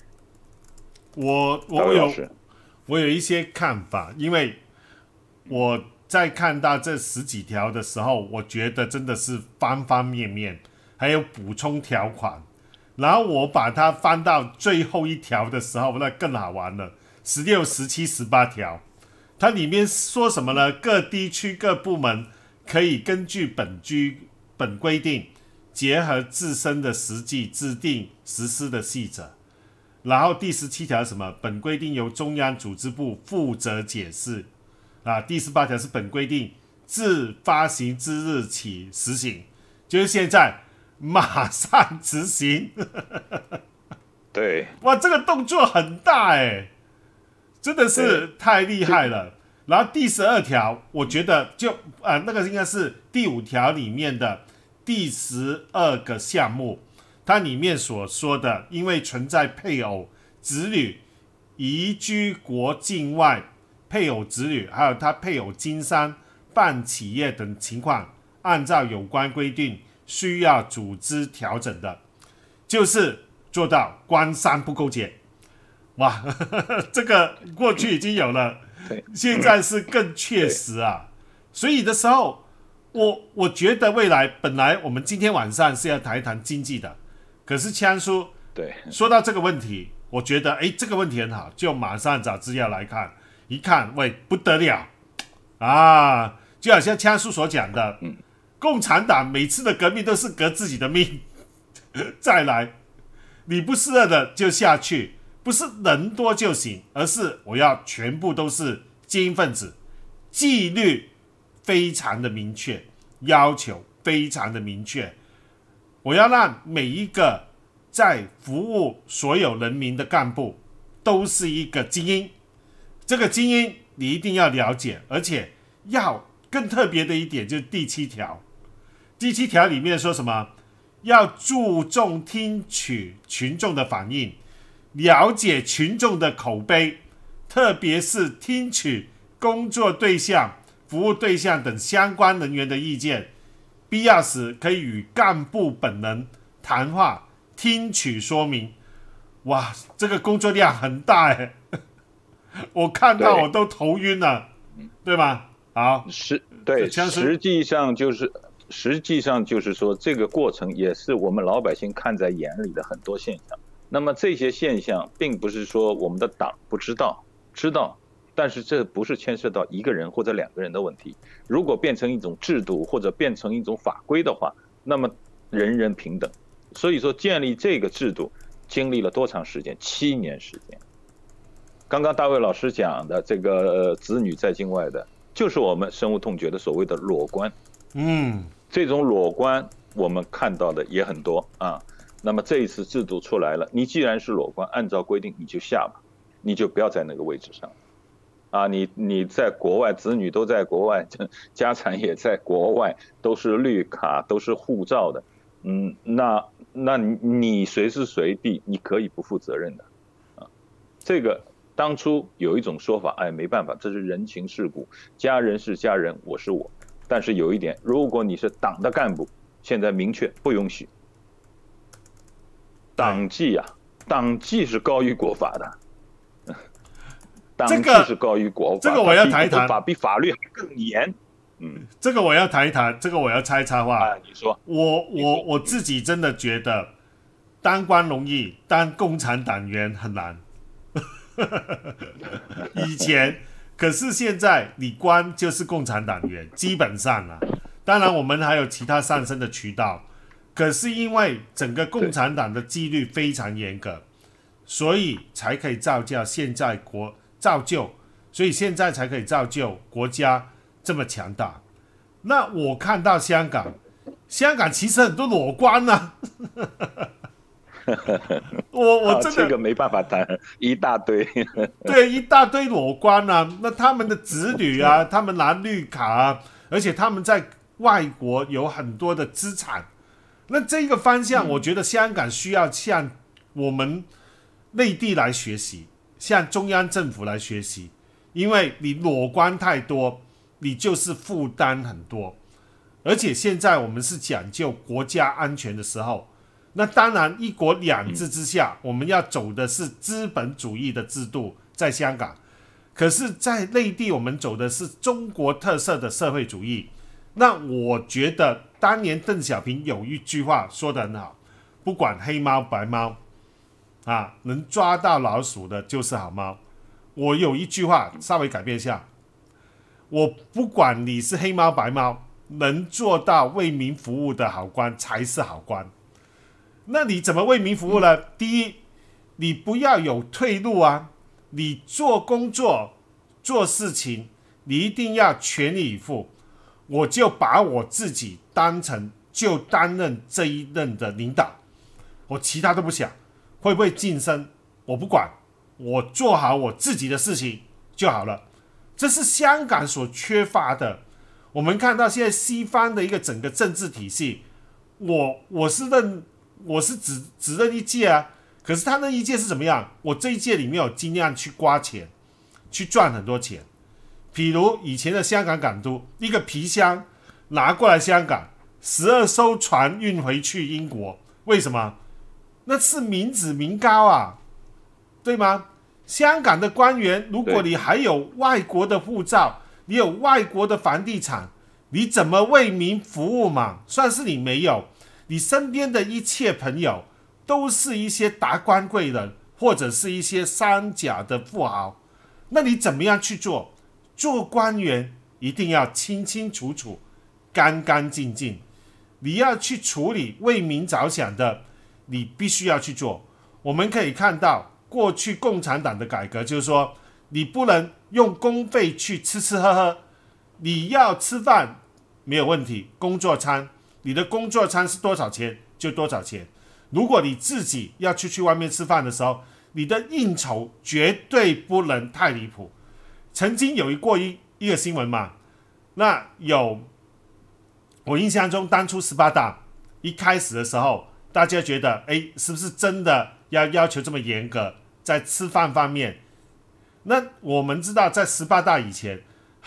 我我有我有一些看法，因为我在看到这十几条的时候，我觉得真的是方方面面，还有补充条款。然后我把它翻到最后一条的时候，那更好玩了，十六、十七、十八条，它里面说什么呢？各地区各部门可以根据本居本规定，结合自身的实际制定实施的细则。然后第十七条什么？本规定由中央组织部负责解释。啊，第十八条是本规定自发行之日起实行，就是现在马上执行。 对， 哇，这个动作很大哎，真的是太厉害了。然后第十二条，我觉得就啊、呃，那个应该是第五条里面的第十二个项目，它里面所说的，因为存在配偶、子女移居国境外。配偶子女还有他配偶经商、办企业等情况，按照有关规定需要组织调整的，就是做到官商不勾结。哇，呵呵，这个过去已经有了，现在是更确实啊。所以的时候，我我觉得未来本来我们今天晚上是要谈一谈经济的，可是枪叔对说到这个问题，我觉得哎这个问题很好，就马上找资料来看。一看，喂，不得了啊！就好像枪叔所讲的，嗯，共产党每次的革命都是革自己的命，再来，你不是恶的就下去，不是人多就行，而是我要全部都是精英分子，纪律非常的明确，要求非常的明确，我要让每一个在服务所有人民的干部都是一个精英。这个精英你一定要了解，而且要更特别的一点就是第七条。第七条里面说什么？要注重听取群众的反应，了解群众的口碑，特别是听取工作对象服务对象等相关人员的意见，必要时可以与干部本人谈话，听取说明。哇，这个工作量很大哎，我看到我都头晕了， 对, 对吧？好， 实对，实际上就是实际上就是说，这个过程也是我们老百姓看在眼里的很多现象。那么这些现象并不是说我们的党不知道，知道，但是这不是牵涉到一个人或者两个人的问题。如果变成一种制度或者变成一种法规的话，那么人人平等。所以说建立这个制度经历了多长时间？七年时间。刚刚大卫老师讲的这个子女在境外的，就是我们深恶痛绝的所谓的裸官。 嗯， 这种裸官我们看到的也很多啊。那么这一次制度出来了，你既然是裸官，按照规定你就下吧，你就不要在那个位置上啊。你你在国外，子女都在国外，家产也在国外，都是绿卡，都是护照的。嗯，那那你你随时随地你可以不负责任的啊。这个当初有一种说法，哎，没办法，这是人情世故，家人是家人，我是我。但是有一点，如果你是党的干部，现在明确不允许。党纪啊，党纪是高于国法的，党纪是高于国法。 这个我要谈一谈， 法比法律还更严。嗯， 这个我要谈一谈，这个我要插一插话。 啊，你说， 我我我自己真的觉得，当官容易，当共产党员很难。以前，可是现在你官就是共产党员，基本上啊，当然我们还有其他上升的渠道。可是因为整个共产党的纪律非常严格，所以才可以造就现在国造就，所以现在才可以造就国家这么强大。那我看到香港，香港其实很多裸官啊，我我真的、 啊、这个没办法谈，一大堆， 对，一大堆裸官啊。那他们的子女啊，他们拿绿卡啊，而且他们在外国有很多的资产。那这个方向，我觉得香港需要向我们内地来学习，向中央政府来学习，因为你裸官太多，你就是负担很多。而且现在我们是讲究国家安全的时候，那当然一国两制之下，我们要走的是资本主义的制度，在香港。可是，在内地我们走的是中国特色的社会主义。那我觉得当年邓小平有一句话说得很好，不管黑猫白猫啊，能抓到老鼠的就是好猫。我有一句话稍微改变一下，我不管你是黑猫白猫，能做到为民服务的好官才是好官。那你怎么为民服务呢？第一，你不要有退路啊，你做工作做事情你一定要全力以赴。我就把我自己当成就担任这一任的领导，我其他都不想，会不会晋升我不管，我做好我自己的事情就好了。这是香港所缺乏的。我们看到现在西方的一个整个政治体系，我我是认我是只只认一届啊，可是他那一届是怎么样？我这一届里面有尽量去刮钱，去赚很多钱。比如以前的香港港督，一个皮箱拿过来香港，十二艘船运回去英国，为什么？那是民脂民膏啊，对吗？香港的官员，如果你还有外国的护照，你有外国的房地产，你怎么为民服务嘛？算是你没有，你身边的一切朋友都是一些达官贵人，或者是一些三甲的富豪，那你怎么样去做？做官员一定要清清楚楚、干干净净。你要去处理为民着想的，你必须要去做。我们可以看到，过去共产党的改革就是说，你不能用公费去吃吃喝喝。你要吃饭没有问题，工作餐，你的工作餐是多少钱就多少钱。如果你自己要去去外面吃饭的时候，你的应酬绝对不能太离谱。曾经有过 一, 一个新闻嘛，那有我印象中当初十八大一开始的时候，大家觉得哎，是不是真的要要求这么严格在吃饭方面？那我们知道在十八大以前，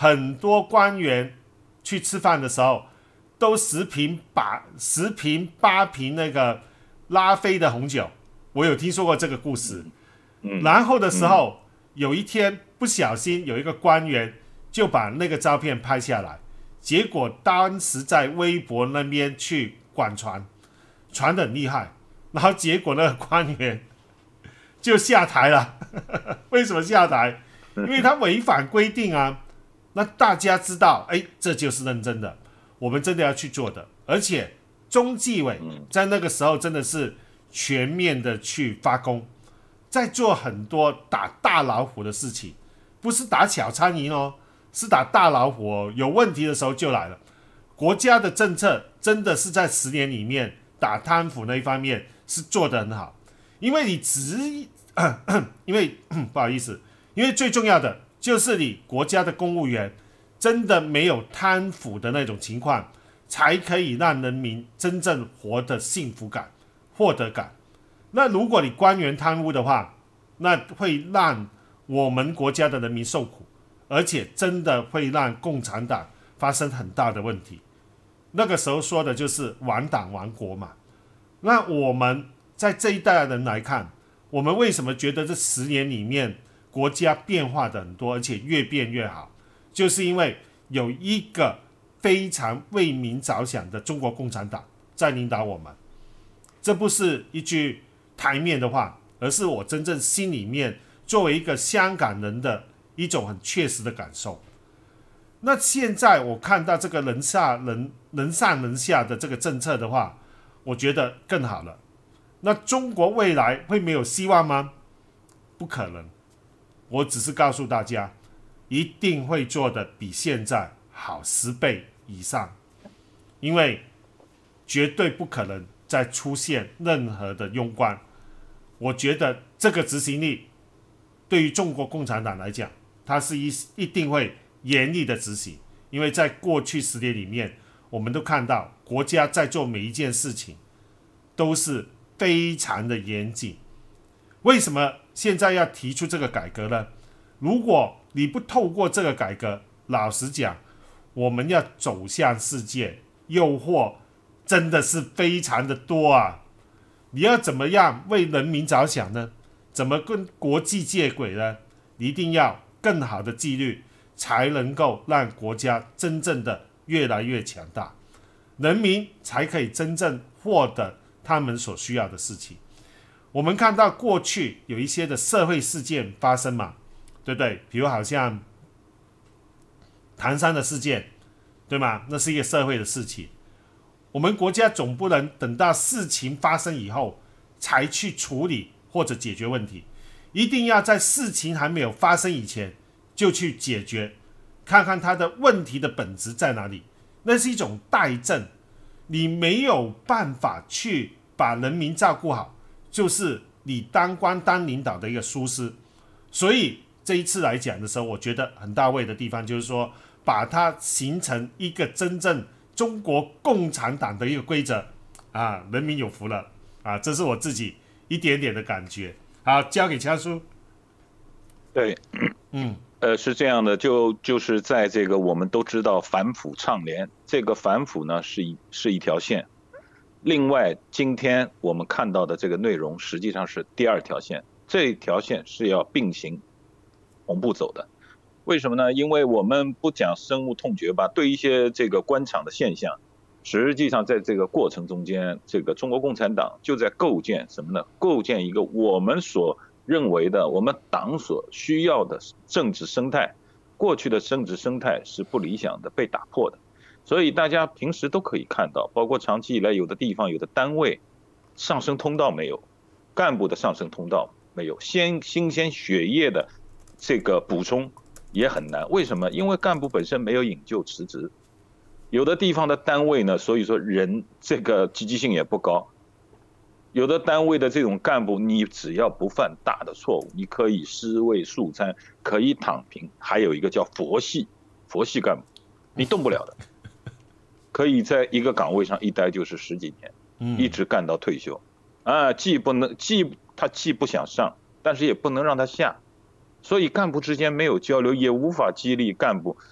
很多官员去吃饭的时候，都十瓶把十瓶八瓶那个拉菲的红酒，我有听说过这个故事。 嗯、 然后的时候、嗯，有一天不小心有一个官员就把那个照片拍下来，结果当时在微博那边去广传，传得很厉害，然后结果那个官员就下台了。为什么下台？因为他违反规定啊。那大家知道，哎，这就是认真的，我们真的要去做的。而且中纪委在那个时候真的是全面的去发功，在做很多打大老虎的事情，不是打小苍蝇哦，是打大老虎哦。有问题的时候就来了。国家的政策真的是在十年里面打贪腐那一方面是做得很好，因为你只，因为不好意思，因为最重要的就是你国家的公务员真的没有贪腐的那种情况，才可以让人民真正活得幸福感、获得感。那如果你官员贪污的话，那会让我们国家的人民受苦，而且真的会让共产党发生很大的问题。那个时候说的就是亡党亡国嘛。那我们在这一代人来看，我们为什么觉得这十年里面国家变化的很多，而且越变越好，就是因为有一个非常为民着想的中国共产党在领导我们。这不是一句台面的话，而是我真正心里面作为一个香港人的一种很确实的感受。那现在我看到这个人下人人上人下的这个政策的话，我觉得更好了。那中国未来会没有希望吗？不可能。我只是告诉大家，一定会做的比现在好十倍以上，因为绝对不可能再出现任何的庸官。我觉得这个执行力对于中国共产党来讲，它是 一, 一定会严厉的执行，因为在过去十年里面，我们都看到国家在做每一件事情都是非常的严谨。为什么现在要提出这个改革呢？如果你不透过这个改革，老实讲，我们要走向世界，诱惑真的是非常的多啊！你要怎么样为人民着想呢？怎么跟国际接轨呢？你一定要更好的纪律，才能够让国家真正的越来越强大，人民才可以真正获得他们所需要的事情。我们看到过去有一些的社会事件发生嘛，对不对？比如好像唐山的事件，对吗？那是一个社会的事情。我们国家总不能等到事情发生以后才去处理或者解决问题，一定要在事情还没有发生以前就去解决，看看它的问题的本质在哪里。那是一种怠政，你没有办法去把人民照顾好，就是你当官当领导的一个疏失。所以这一次来讲的时候，我觉得很到位的地方就是说，把它形成一个真正中国共产党的一个规则啊，人民有福了啊，这是我自己一点点的感觉。好，交给强叔。 对，嗯，呃，是这样的，就就是在这个我们都知道反腐倡廉，这个反腐呢是一是一条线，另外今天我们看到的这个内容实际上是第二条线，这条线是要并行同步走的。为什么呢？因为我们不讲深恶痛绝吧，对一些这个官场的现象，实际上在这个过程中间，这个中国共产党就在构建什么呢？构建一个我们所认为的我们党所需要的政治生态。过去的政治生态是不理想的，被打破的。所以大家平时都可以看到，包括长期以来有的地方有的单位上升通道没有，干部的上升通道没有，先新鲜血液的这个补充也很难。为什么？因为干部本身没有引咎辞职，有的地方的单位呢，所以说人这个积极性也不高。有的单位的这种干部，你只要不犯大的错误，你可以尸位素餐，可以躺平。还有一个叫佛系，佛系干部，你动不了的，可以在一个岗位上一待就是十几年，一直干到退休。啊，既不能既他既不想上，但是也不能让他下。所以干部之间没有交流，也无法激励干部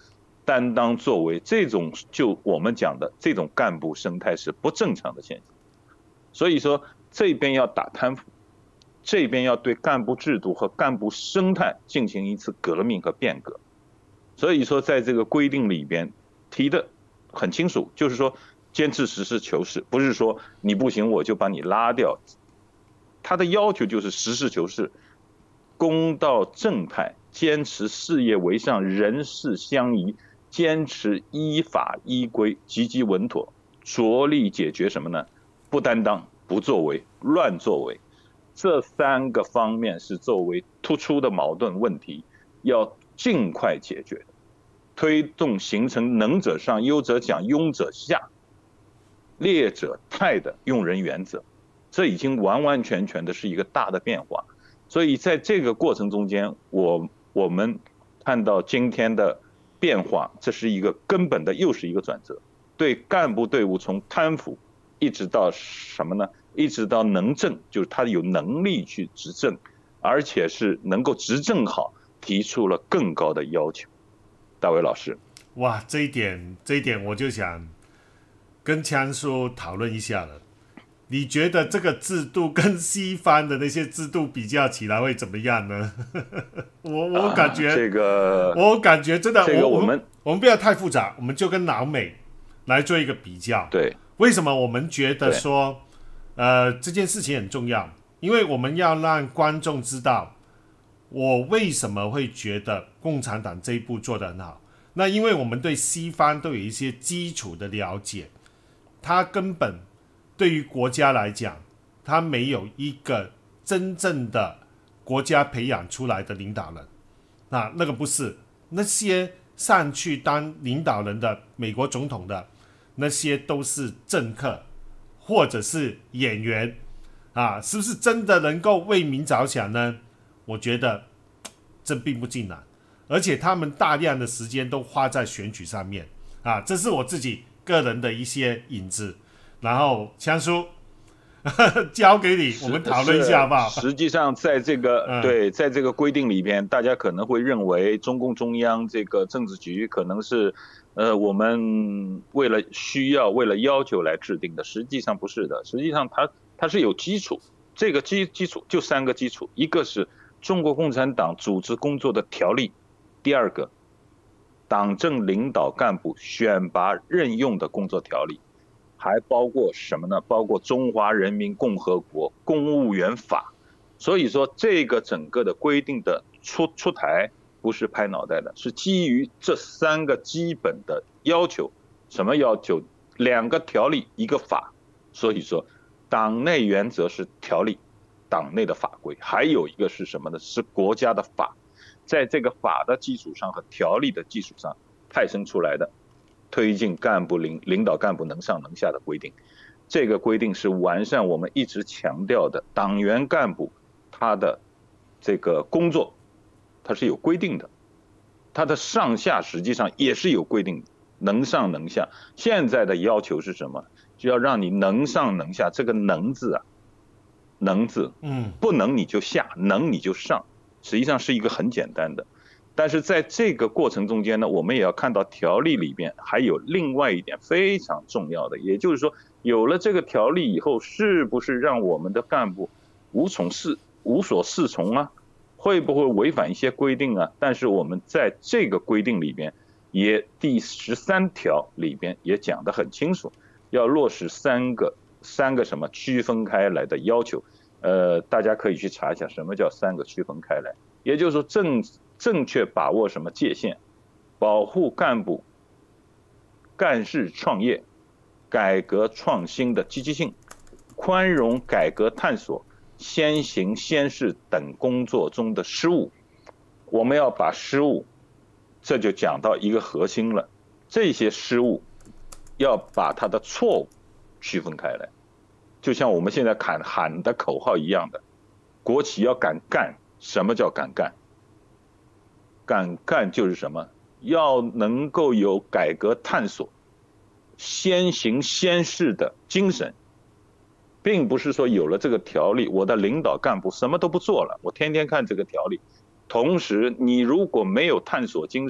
担当作为，这种就我们讲的这种干部生态是不正常的现象。所以说这边要打贪腐，这边要对干部制度和干部生态进行一次革命和变革。所以说在这个规定里边提的很清楚，就是说坚持实事求是，不是说你不行我就把你拉掉，他的要求就是实事求是，公道正派，坚持事业为上，人事相宜，坚持依法依规，积极稳妥，着力解决什么呢？不担当、不作为、乱作为，这三个方面是作为突出的矛盾问题，要尽快解决，推动形成能者上、优者奖、庸者下、劣者汰的用人原则。这已经完完全全的是一个大的变化。所以在这个过程中间，我我们看到今天的变化，这是一个根本的又是一个转折，对干部队伍从贪腐一直到什么呢？一直到能政，就是他有能力去执政，而且是能够执政好，提出了更高的要求。大卫老师， 哇，这一点这一点我就想跟强叔讨论一下了。你觉得这个制度跟西方的那些制度比较起来会怎么样呢？我我感觉、 啊、这个， 我感觉真的， 这个我们我们不要太复杂，我们就跟老美来做一个比较。 对， 为什么我们觉得说，呃，这件事情很重要？因为我们要让观众知道，我为什么会觉得共产党这一步做得很好。那因为我们对西方都有一些基础的了解，它根本对于国家来讲，它没有一个真正的国家培养出来的领导人。那那个不是那些上去当领导人的美国总统的那些都是政客或者是演员啊，是不是真的能够为民着想呢？我觉得这并不尽然，而且他们大量的时间都花在选举上面啊，这是我自己个人的一些影子。然后强叔交给你，我们讨论一下好不好？ 实际上在这个、嗯、对在这个规定里边，大家可能会认为中共中央这个政治局可能是呃我们为了需要为了要求来制定的，实际上不是的。实际上它它是有基础，这个基基础就三个基础，一个是中国共产党组织工作的条例，第二个党政领导干部选拔任用的工作条例，还包括什么呢？包括中华人民共和国公务员法。所以说这个整个的规定的出出台不是拍脑袋的，是基于这三个基本的要求。什么要求？两个条例一个法。所以说党内原则是条例，党内的法规，还有一个是什么呢？是国家的法。在这个法的基础上和条例的基础上派生出来的推进干部领领导干部能上能下的规定。这个规定是完善我们一直强调的党员干部他的这个工作，它是有规定的，他的上下实际上也是有规定的，能上能下。现在的要求是什么？就要让你能上能下。这个能字啊，能字，嗯，不能你就下，能你就上，实际上是一个很简单的。但是在这个过程中间呢，我们也要看到条例里边还有另外一点非常重要的，也就是说有了这个条例以后，是不是让我们的干部无从事无所适从啊？会不会违反一些规定啊？但是我们在这个规定里边也第十三条里边也讲得很清楚，要落实三个三个什么区分开来的要求。呃，大家可以去查一下什么叫三个区分开来，也就是说正正确把握什么界限，保护干部干事创业、改革创新的积极性，宽容改革探索、先行先试等工作中的失误。我们要把失误，这就讲到一个核心了，这些失误要把它的错误区分开来。就像我们现在喊喊的口号一样的，国企要敢干。什么叫敢干？敢干就是什么？要能够有改革探索、先行先试的精神，并不是说有了这个条例，我的领导干部什么都不做了，我天天看这个条例。同时，你如果没有探索精神，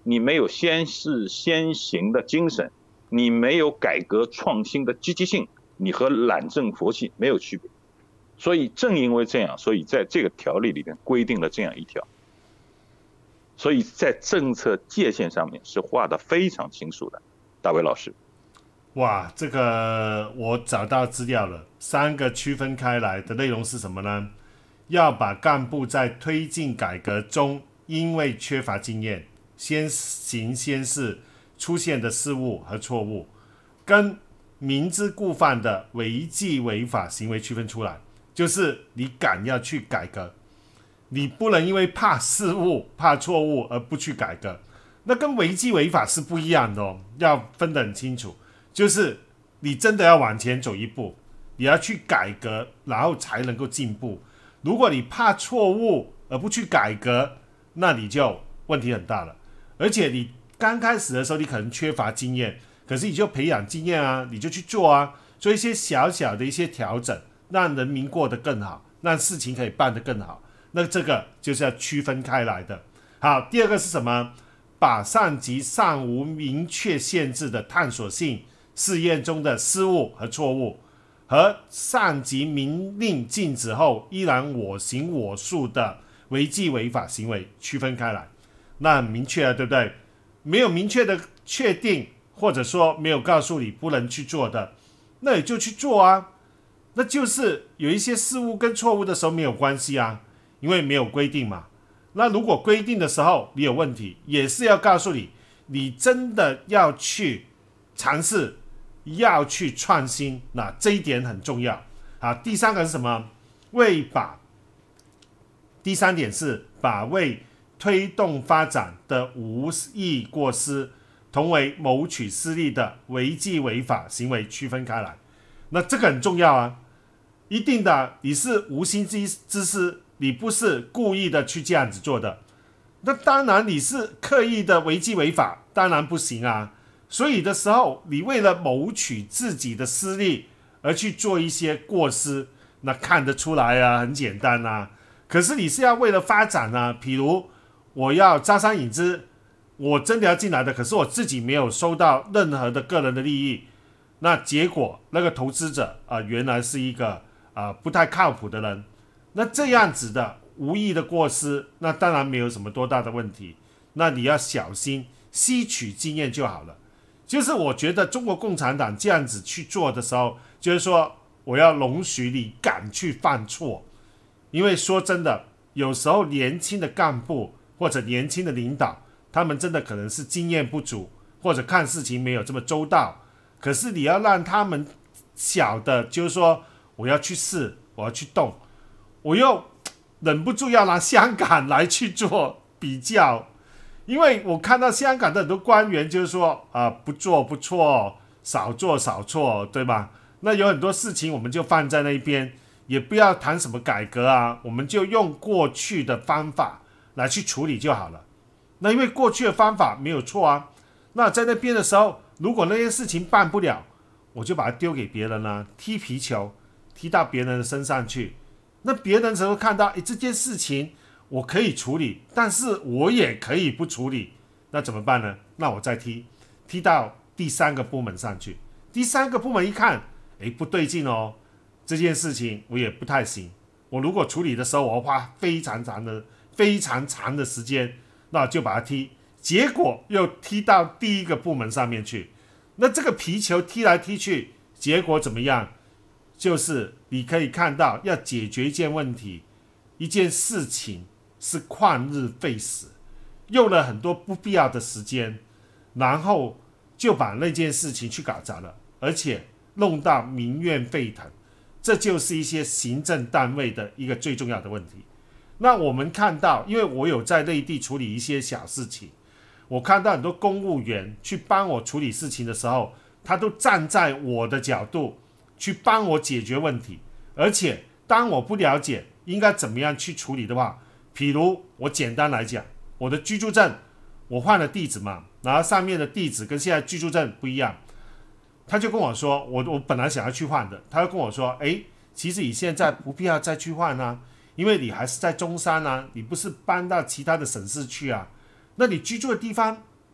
你没有先试先行的精神，你没有改革创新的积极性，你和懒政佛系没有区别。所以正因为这样，所以在这个条例里面规定了这样一条，所以在政策界限上面是画得非常清楚的。大卫老师， 哇，这个我找到资料了，三个区分开来的内容是什么呢？要把干部在推进改革中因为缺乏经验，先行先试出现的失误和错误，跟明知故犯的违纪违法行为区分出来。就是你敢要去改革，你不能因为怕失误、怕错误而不去改革，那跟违纪违法是不一样的哦，要分得很清楚。就是你真的要往前走一步，你要去改革，然后才能够进步。如果你怕错误而不去改革，那你就问题很大了。而且你刚开始的时候，你可能缺乏经验，可是你就培养经验啊，你就去做啊，做一些小小的一些调整，让人民过得更好，让事情可以办得更好。那这个就是要区分开来的。好，第二个是什么？把上级尚无明确限制的探索性试验中的失误和错误，和上级明令禁止后依然我行我素的违纪违法行为区分开来。那很明确了，对不对？没有明确的确定，或者说没有告诉你不能去做的，那你就去做啊。那就是有一些失误跟错误的时候没有关系啊，因为没有规定嘛。那如果规定的时候你有问题，也是要告诉你，你真的要去尝试，要去创新，那这一点很重要。好，第三个是什么？为把第三点是把为推动发展的无意过失同为谋取私利的违纪违法行为区分开来。那这个很重要啊，一定的，你是无心之失，你不是故意的去这样子做的，那当然你是刻意的违纪违法，当然不行啊。所以的时候，你为了谋取自己的私利而去做一些过失，那看得出来啊，很简单啊。可是你是要为了发展啊，譬如我要招商引资，我真的要进来的，可是我自己没有收到任何的个人的利益，那结果那个投资者啊、呃，原来是一个啊、呃、不太靠谱的人，那这样子的无意的过失，那当然没有什么多大的问题。那你要小心吸取经验就好了。就是我觉得中国共产党这样子去做的时候，就是说我要容许你敢去犯错，因为说真的，有时候年轻的干部或者年轻的领导，他们真的可能是经验不足，或者看事情没有这么周到。可是你要让他们晓得，就是说我要去试，我要去动，我又忍不住要拿香港来去做比较，因为我看到香港的很多官员就是说啊、呃，不做不错，少做少错，对吧？那有很多事情我们就放在那边，也不要谈什么改革啊，我们就用过去的方法来去处理就好了。那因为过去的方法没有错啊，那在那边的时候，如果那些事情办不了，我就把它丢给别人啊，踢皮球，踢到别人的身上去。那别人才会看到，诶，这件事情我可以处理，但是我也可以不处理，那怎么办呢？那我再踢，踢到第三个部门上去。第三个部门一看，诶，不对劲哦，这件事情我也不太行。我如果处理的时候，我要花非常长的、非常长的时间，那就把它踢。结果又踢到第一个部门上面去，那这个皮球踢来踢去，结果怎么样？就是你可以看到，要解决一件问题、一件事情是旷日费时，用了很多不必要的时间，然后就把那件事情去搞砸了，而且弄到民怨沸腾，这就是一些行政单位的一个最重要的问题。那我们看到，因为我有在内地处理一些小事情，我看到很多公务员去帮我处理事情的时候，他都站在我的角度去帮我解决问题，而且当我不了解应该怎么样去处理的话，譬如我简单来讲，我的居住证我换了地址嘛，然后上面的地址跟现在居住证不一样，他就跟我说，我我本来想要去换的，他就跟我说，诶，其实你现在不必要再去换啊，因为你还是在中山啊，你不是搬到其他的省市去啊，那你居住的地方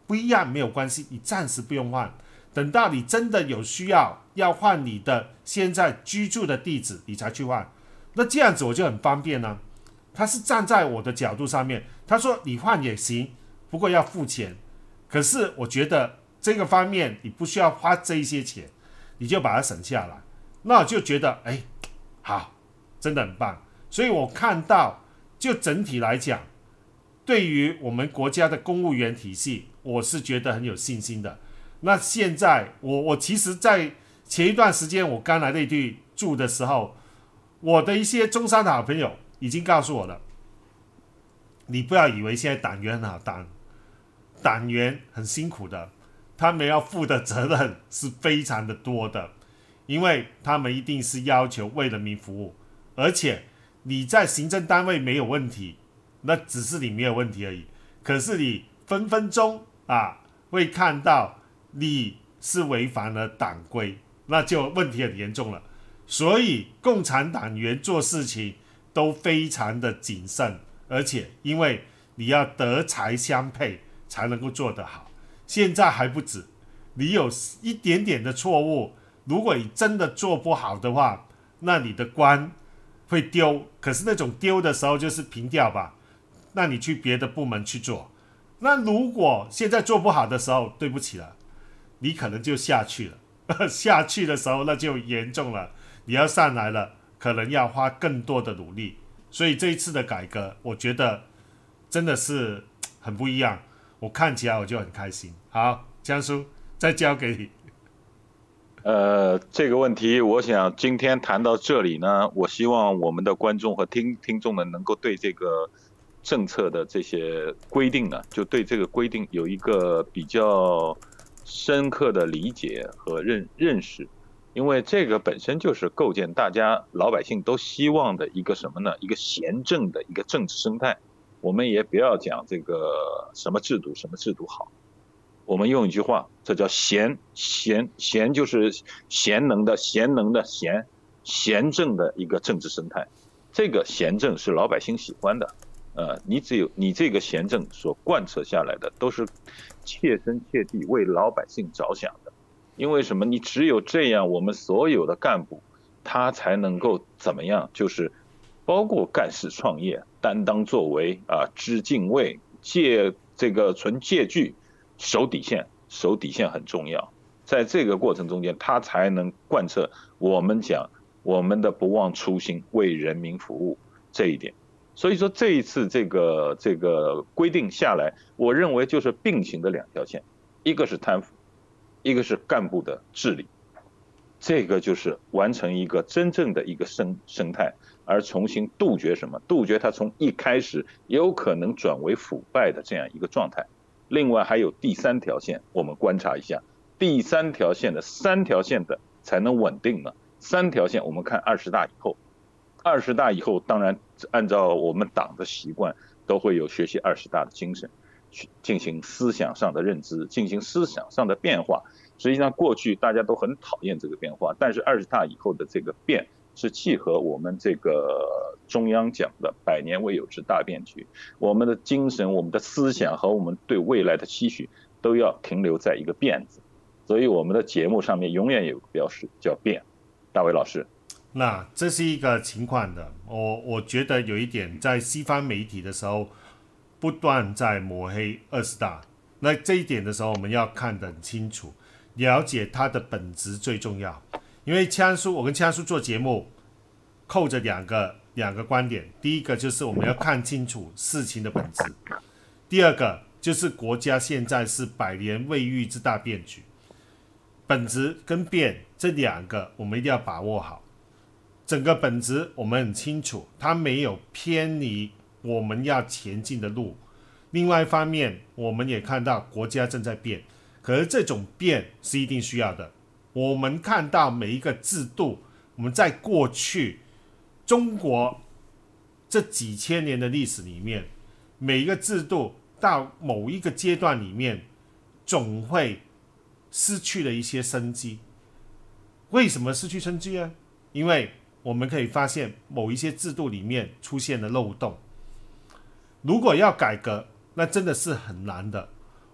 不一样没有关系，你暂时不用换，等到你真的有需要要换你的现在居住的地址，你才去换。那这样子我就很方便呢。他是站在我的角度上面，他说你换也行，不过要付钱。可是我觉得这个方面你不需要花这一些钱，你就把它省下来。那我就觉得，哎，好，真的很棒。所以我看到，就整体来讲，对于我们国家的公务员体系，我是觉得很有信心的。那现在我我其实，在前一段时间我刚来内地住的时候，我的一些中山的好朋友已经告诉我了，你不要以为现在党员很好当，党员很辛苦的，他们要负的责任是非常的多的，因为他们一定是要求为人民服务，而且你在行政单位没有问题，那只是你没有问题而已。可是你分分钟啊会看到你是违反了党规，那就问题很严重了。所以共产党员做事情都非常的谨慎，而且因为你要德才相配才能够做得好。现在还不止，你有一点点的错误，如果你真的做不好的话，那你的官会丢。可是那种丢的时候就是平调吧，那你去别的部门去做。那如果现在做不好的时候，对不起了，你可能就下去了下去的时候那就严重了，你要上来了可能要花更多的努力。所以这一次的改革我觉得真的是很不一样，我看起来我就很开心。好，江叔再交给你。 呃，这个问题我想今天谈到这里呢，我希望我们的观众和听听众们能够对这个政策的这些规定呢，就对这个规定有一个比较深刻的理解和认认识。因为这个本身就是构建大家老百姓都希望的一个什么呢？一个贤政的一个政治生态。我们也不要讲这个什么制度什么制度好，我们用一句话，这叫贤贤贤，就是贤能的贤能的贤贤政的一个政治生态。这个贤政是老百姓喜欢的，呃，你只有你这个贤政所贯彻下来的都是切身切地为老百姓着想的。因为什么？你只有这样，我们所有的干部他才能够怎么样？就是包括干事创业、担当作为啊、知敬畏、戒这个存戒惧、守底线，守底线很重要。在这个过程中间，他才能贯彻我们讲我们的不忘初心、为人民服务这一点。所以说这一次这个这个规定下来，我认为就是并行的两条线，一个是贪腐，一个是干部的治理，这个就是完成一个真正的一个生生态，而重新杜绝什么？杜绝它从一开始有可能转为腐败的这样一个状态。另外还有第三条线，我们观察一下，第三条线的三条线的才能稳定呢。三条线我们看二十大以后，二十大以后，当然按照我们党的习惯，都会有学习二十大的精神，去进行思想上的认知，进行思想上的变化。实际上过去大家都很讨厌这个变化，但是二十大以后的这个变是契合我们这个中央讲的百年未有之大变局，我们的精神、我们的思想和我们对未来的期许都要停留在一个变字。所以我们的节目上面永远有个标识叫变。大卫老师， 那这是一个情况的，我我觉得有一点在西方媒体的时候不断在抹黑二十大，那这一点的时候我们要看得很清楚，了解它的本质最重要。因为枪叔，我跟枪叔做节目扣着两个两个观点，第一个就是我们要看清楚事情的本质，第二个就是国家现在是百年未遇之大变局，本质跟变这两个我们一定要把握好。整个本质我们很清楚，它没有偏离我们要前进的路。另外一方面，我们也看到国家正在变，可是这种变是一定需要的。我们看到每一个制度，我们在过去中国这几千年的历史里面，每一个制度到某一个阶段里面，总会失去了一些生机。为什么失去生机呢？因为我们可以发现某一些制度里面出现了漏洞。如果要改革，那真的是很难的。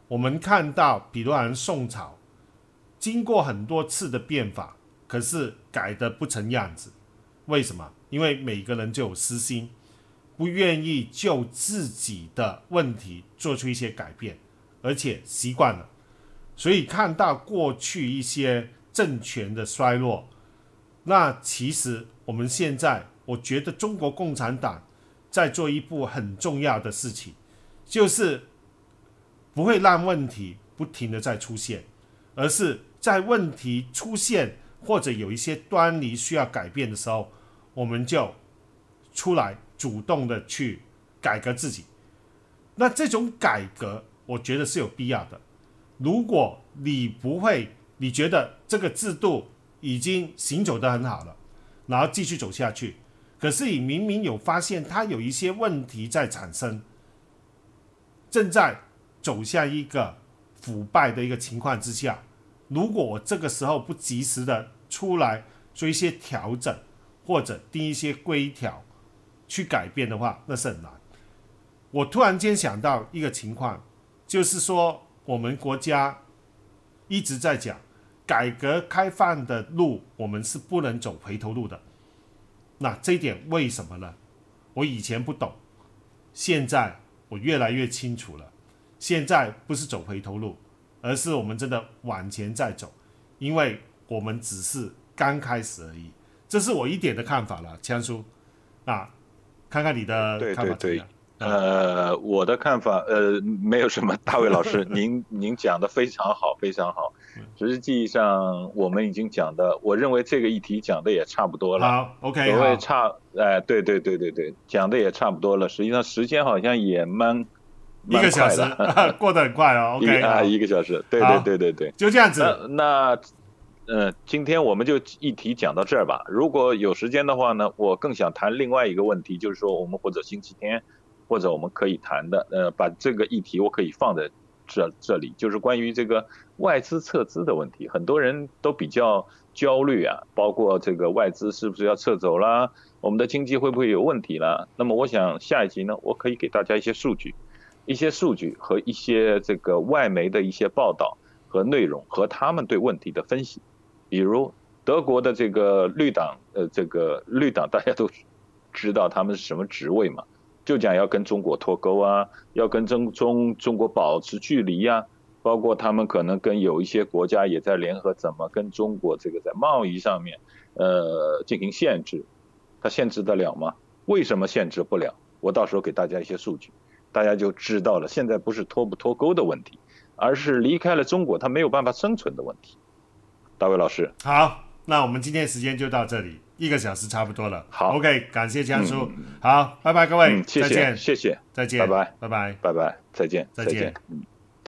我们看到，比如像宋朝，经过很多次的变法，可是改得不成样子。为什么？因为每个人就有私心，不愿意就自己的问题做出一些改变，而且习惯了。所以看到过去一些政权的衰落，那其实我们现在，我觉得中国共产党在做一步很重要的事情，就是不会让问题不停的在出现，而是在问题出现或者有一些端倪需要改变的时候，我们就出来主动的去改革自己。那这种改革我觉得是有必要的。如果你不会，你觉得这个制度已经行走得很好了，然后继续走下去，可是你明明有发现它有一些问题在产生，正在走向一个腐败的一个情况之下，如果我这个时候不及时的出来做一些调整，或者定一些规条去改变的话，那是很难。我突然间想到一个情况，就是说我们国家一直在讲改革开放的路，我们是不能走回头路的。那这一点为什么呢？我以前不懂，现在我越来越清楚了。现在不是走回头路，而是我们真的往前在走，因为我们只是刚开始而已。这是我一点的看法了，强叔啊，看看你的看法怎么样？ 对对对。呃，我的看法，呃，没有什么，大卫老师，您您讲的非常好，非常好。实际上，我们已经讲的，我认为这个议题讲的也差不多了。 好 ，OK， 所谓差，哎、呃，对对对对对，讲的也差不多了。实际上，时间好像也蛮一个小时，过得很快哦。OK， 啊，一个小时，对对对对对， 就这样子。 那那。呃，今天我们就一题讲到这儿吧。如果有时间的话呢，我更想谈另外一个问题，就是说我们或者星期天，或者我们可以谈的，呃，把这个议题我可以放在这这里，就是关于这个外资撤资的问题。很多人都比较焦虑啊，包括这个外资是不是要撤走啦，我们的经济会不会有问题啦？那么我想下一集呢，我可以给大家一些数据，一些数据和一些这个外媒的一些报道和内容和他们对问题的分析。比如德国的这个绿党，呃，这个绿党大家都知道他们是什么职位嘛，就讲要跟中国脱钩啊，要跟中中中国保持距离啊，包括他们可能跟有一些国家也在联合，怎么跟中国这个在贸易上面，呃，进行限制，它限制得了吗？为什么限制不了？我到时候给大家一些数据，大家就知道了。现在不是脱不脱钩的问题，而是离开了中国，它没有办法生存的问题。大卫老师， 好，那我们今天的时间就到这里，一个小时差不多了。 好 ，OK， 感谢江叔、 嗯， 好，拜拜各位， 嗯、谢谢再见， 谢谢， 再见， 拜拜， 拜拜， 拜拜，再见， 再见。 嗯。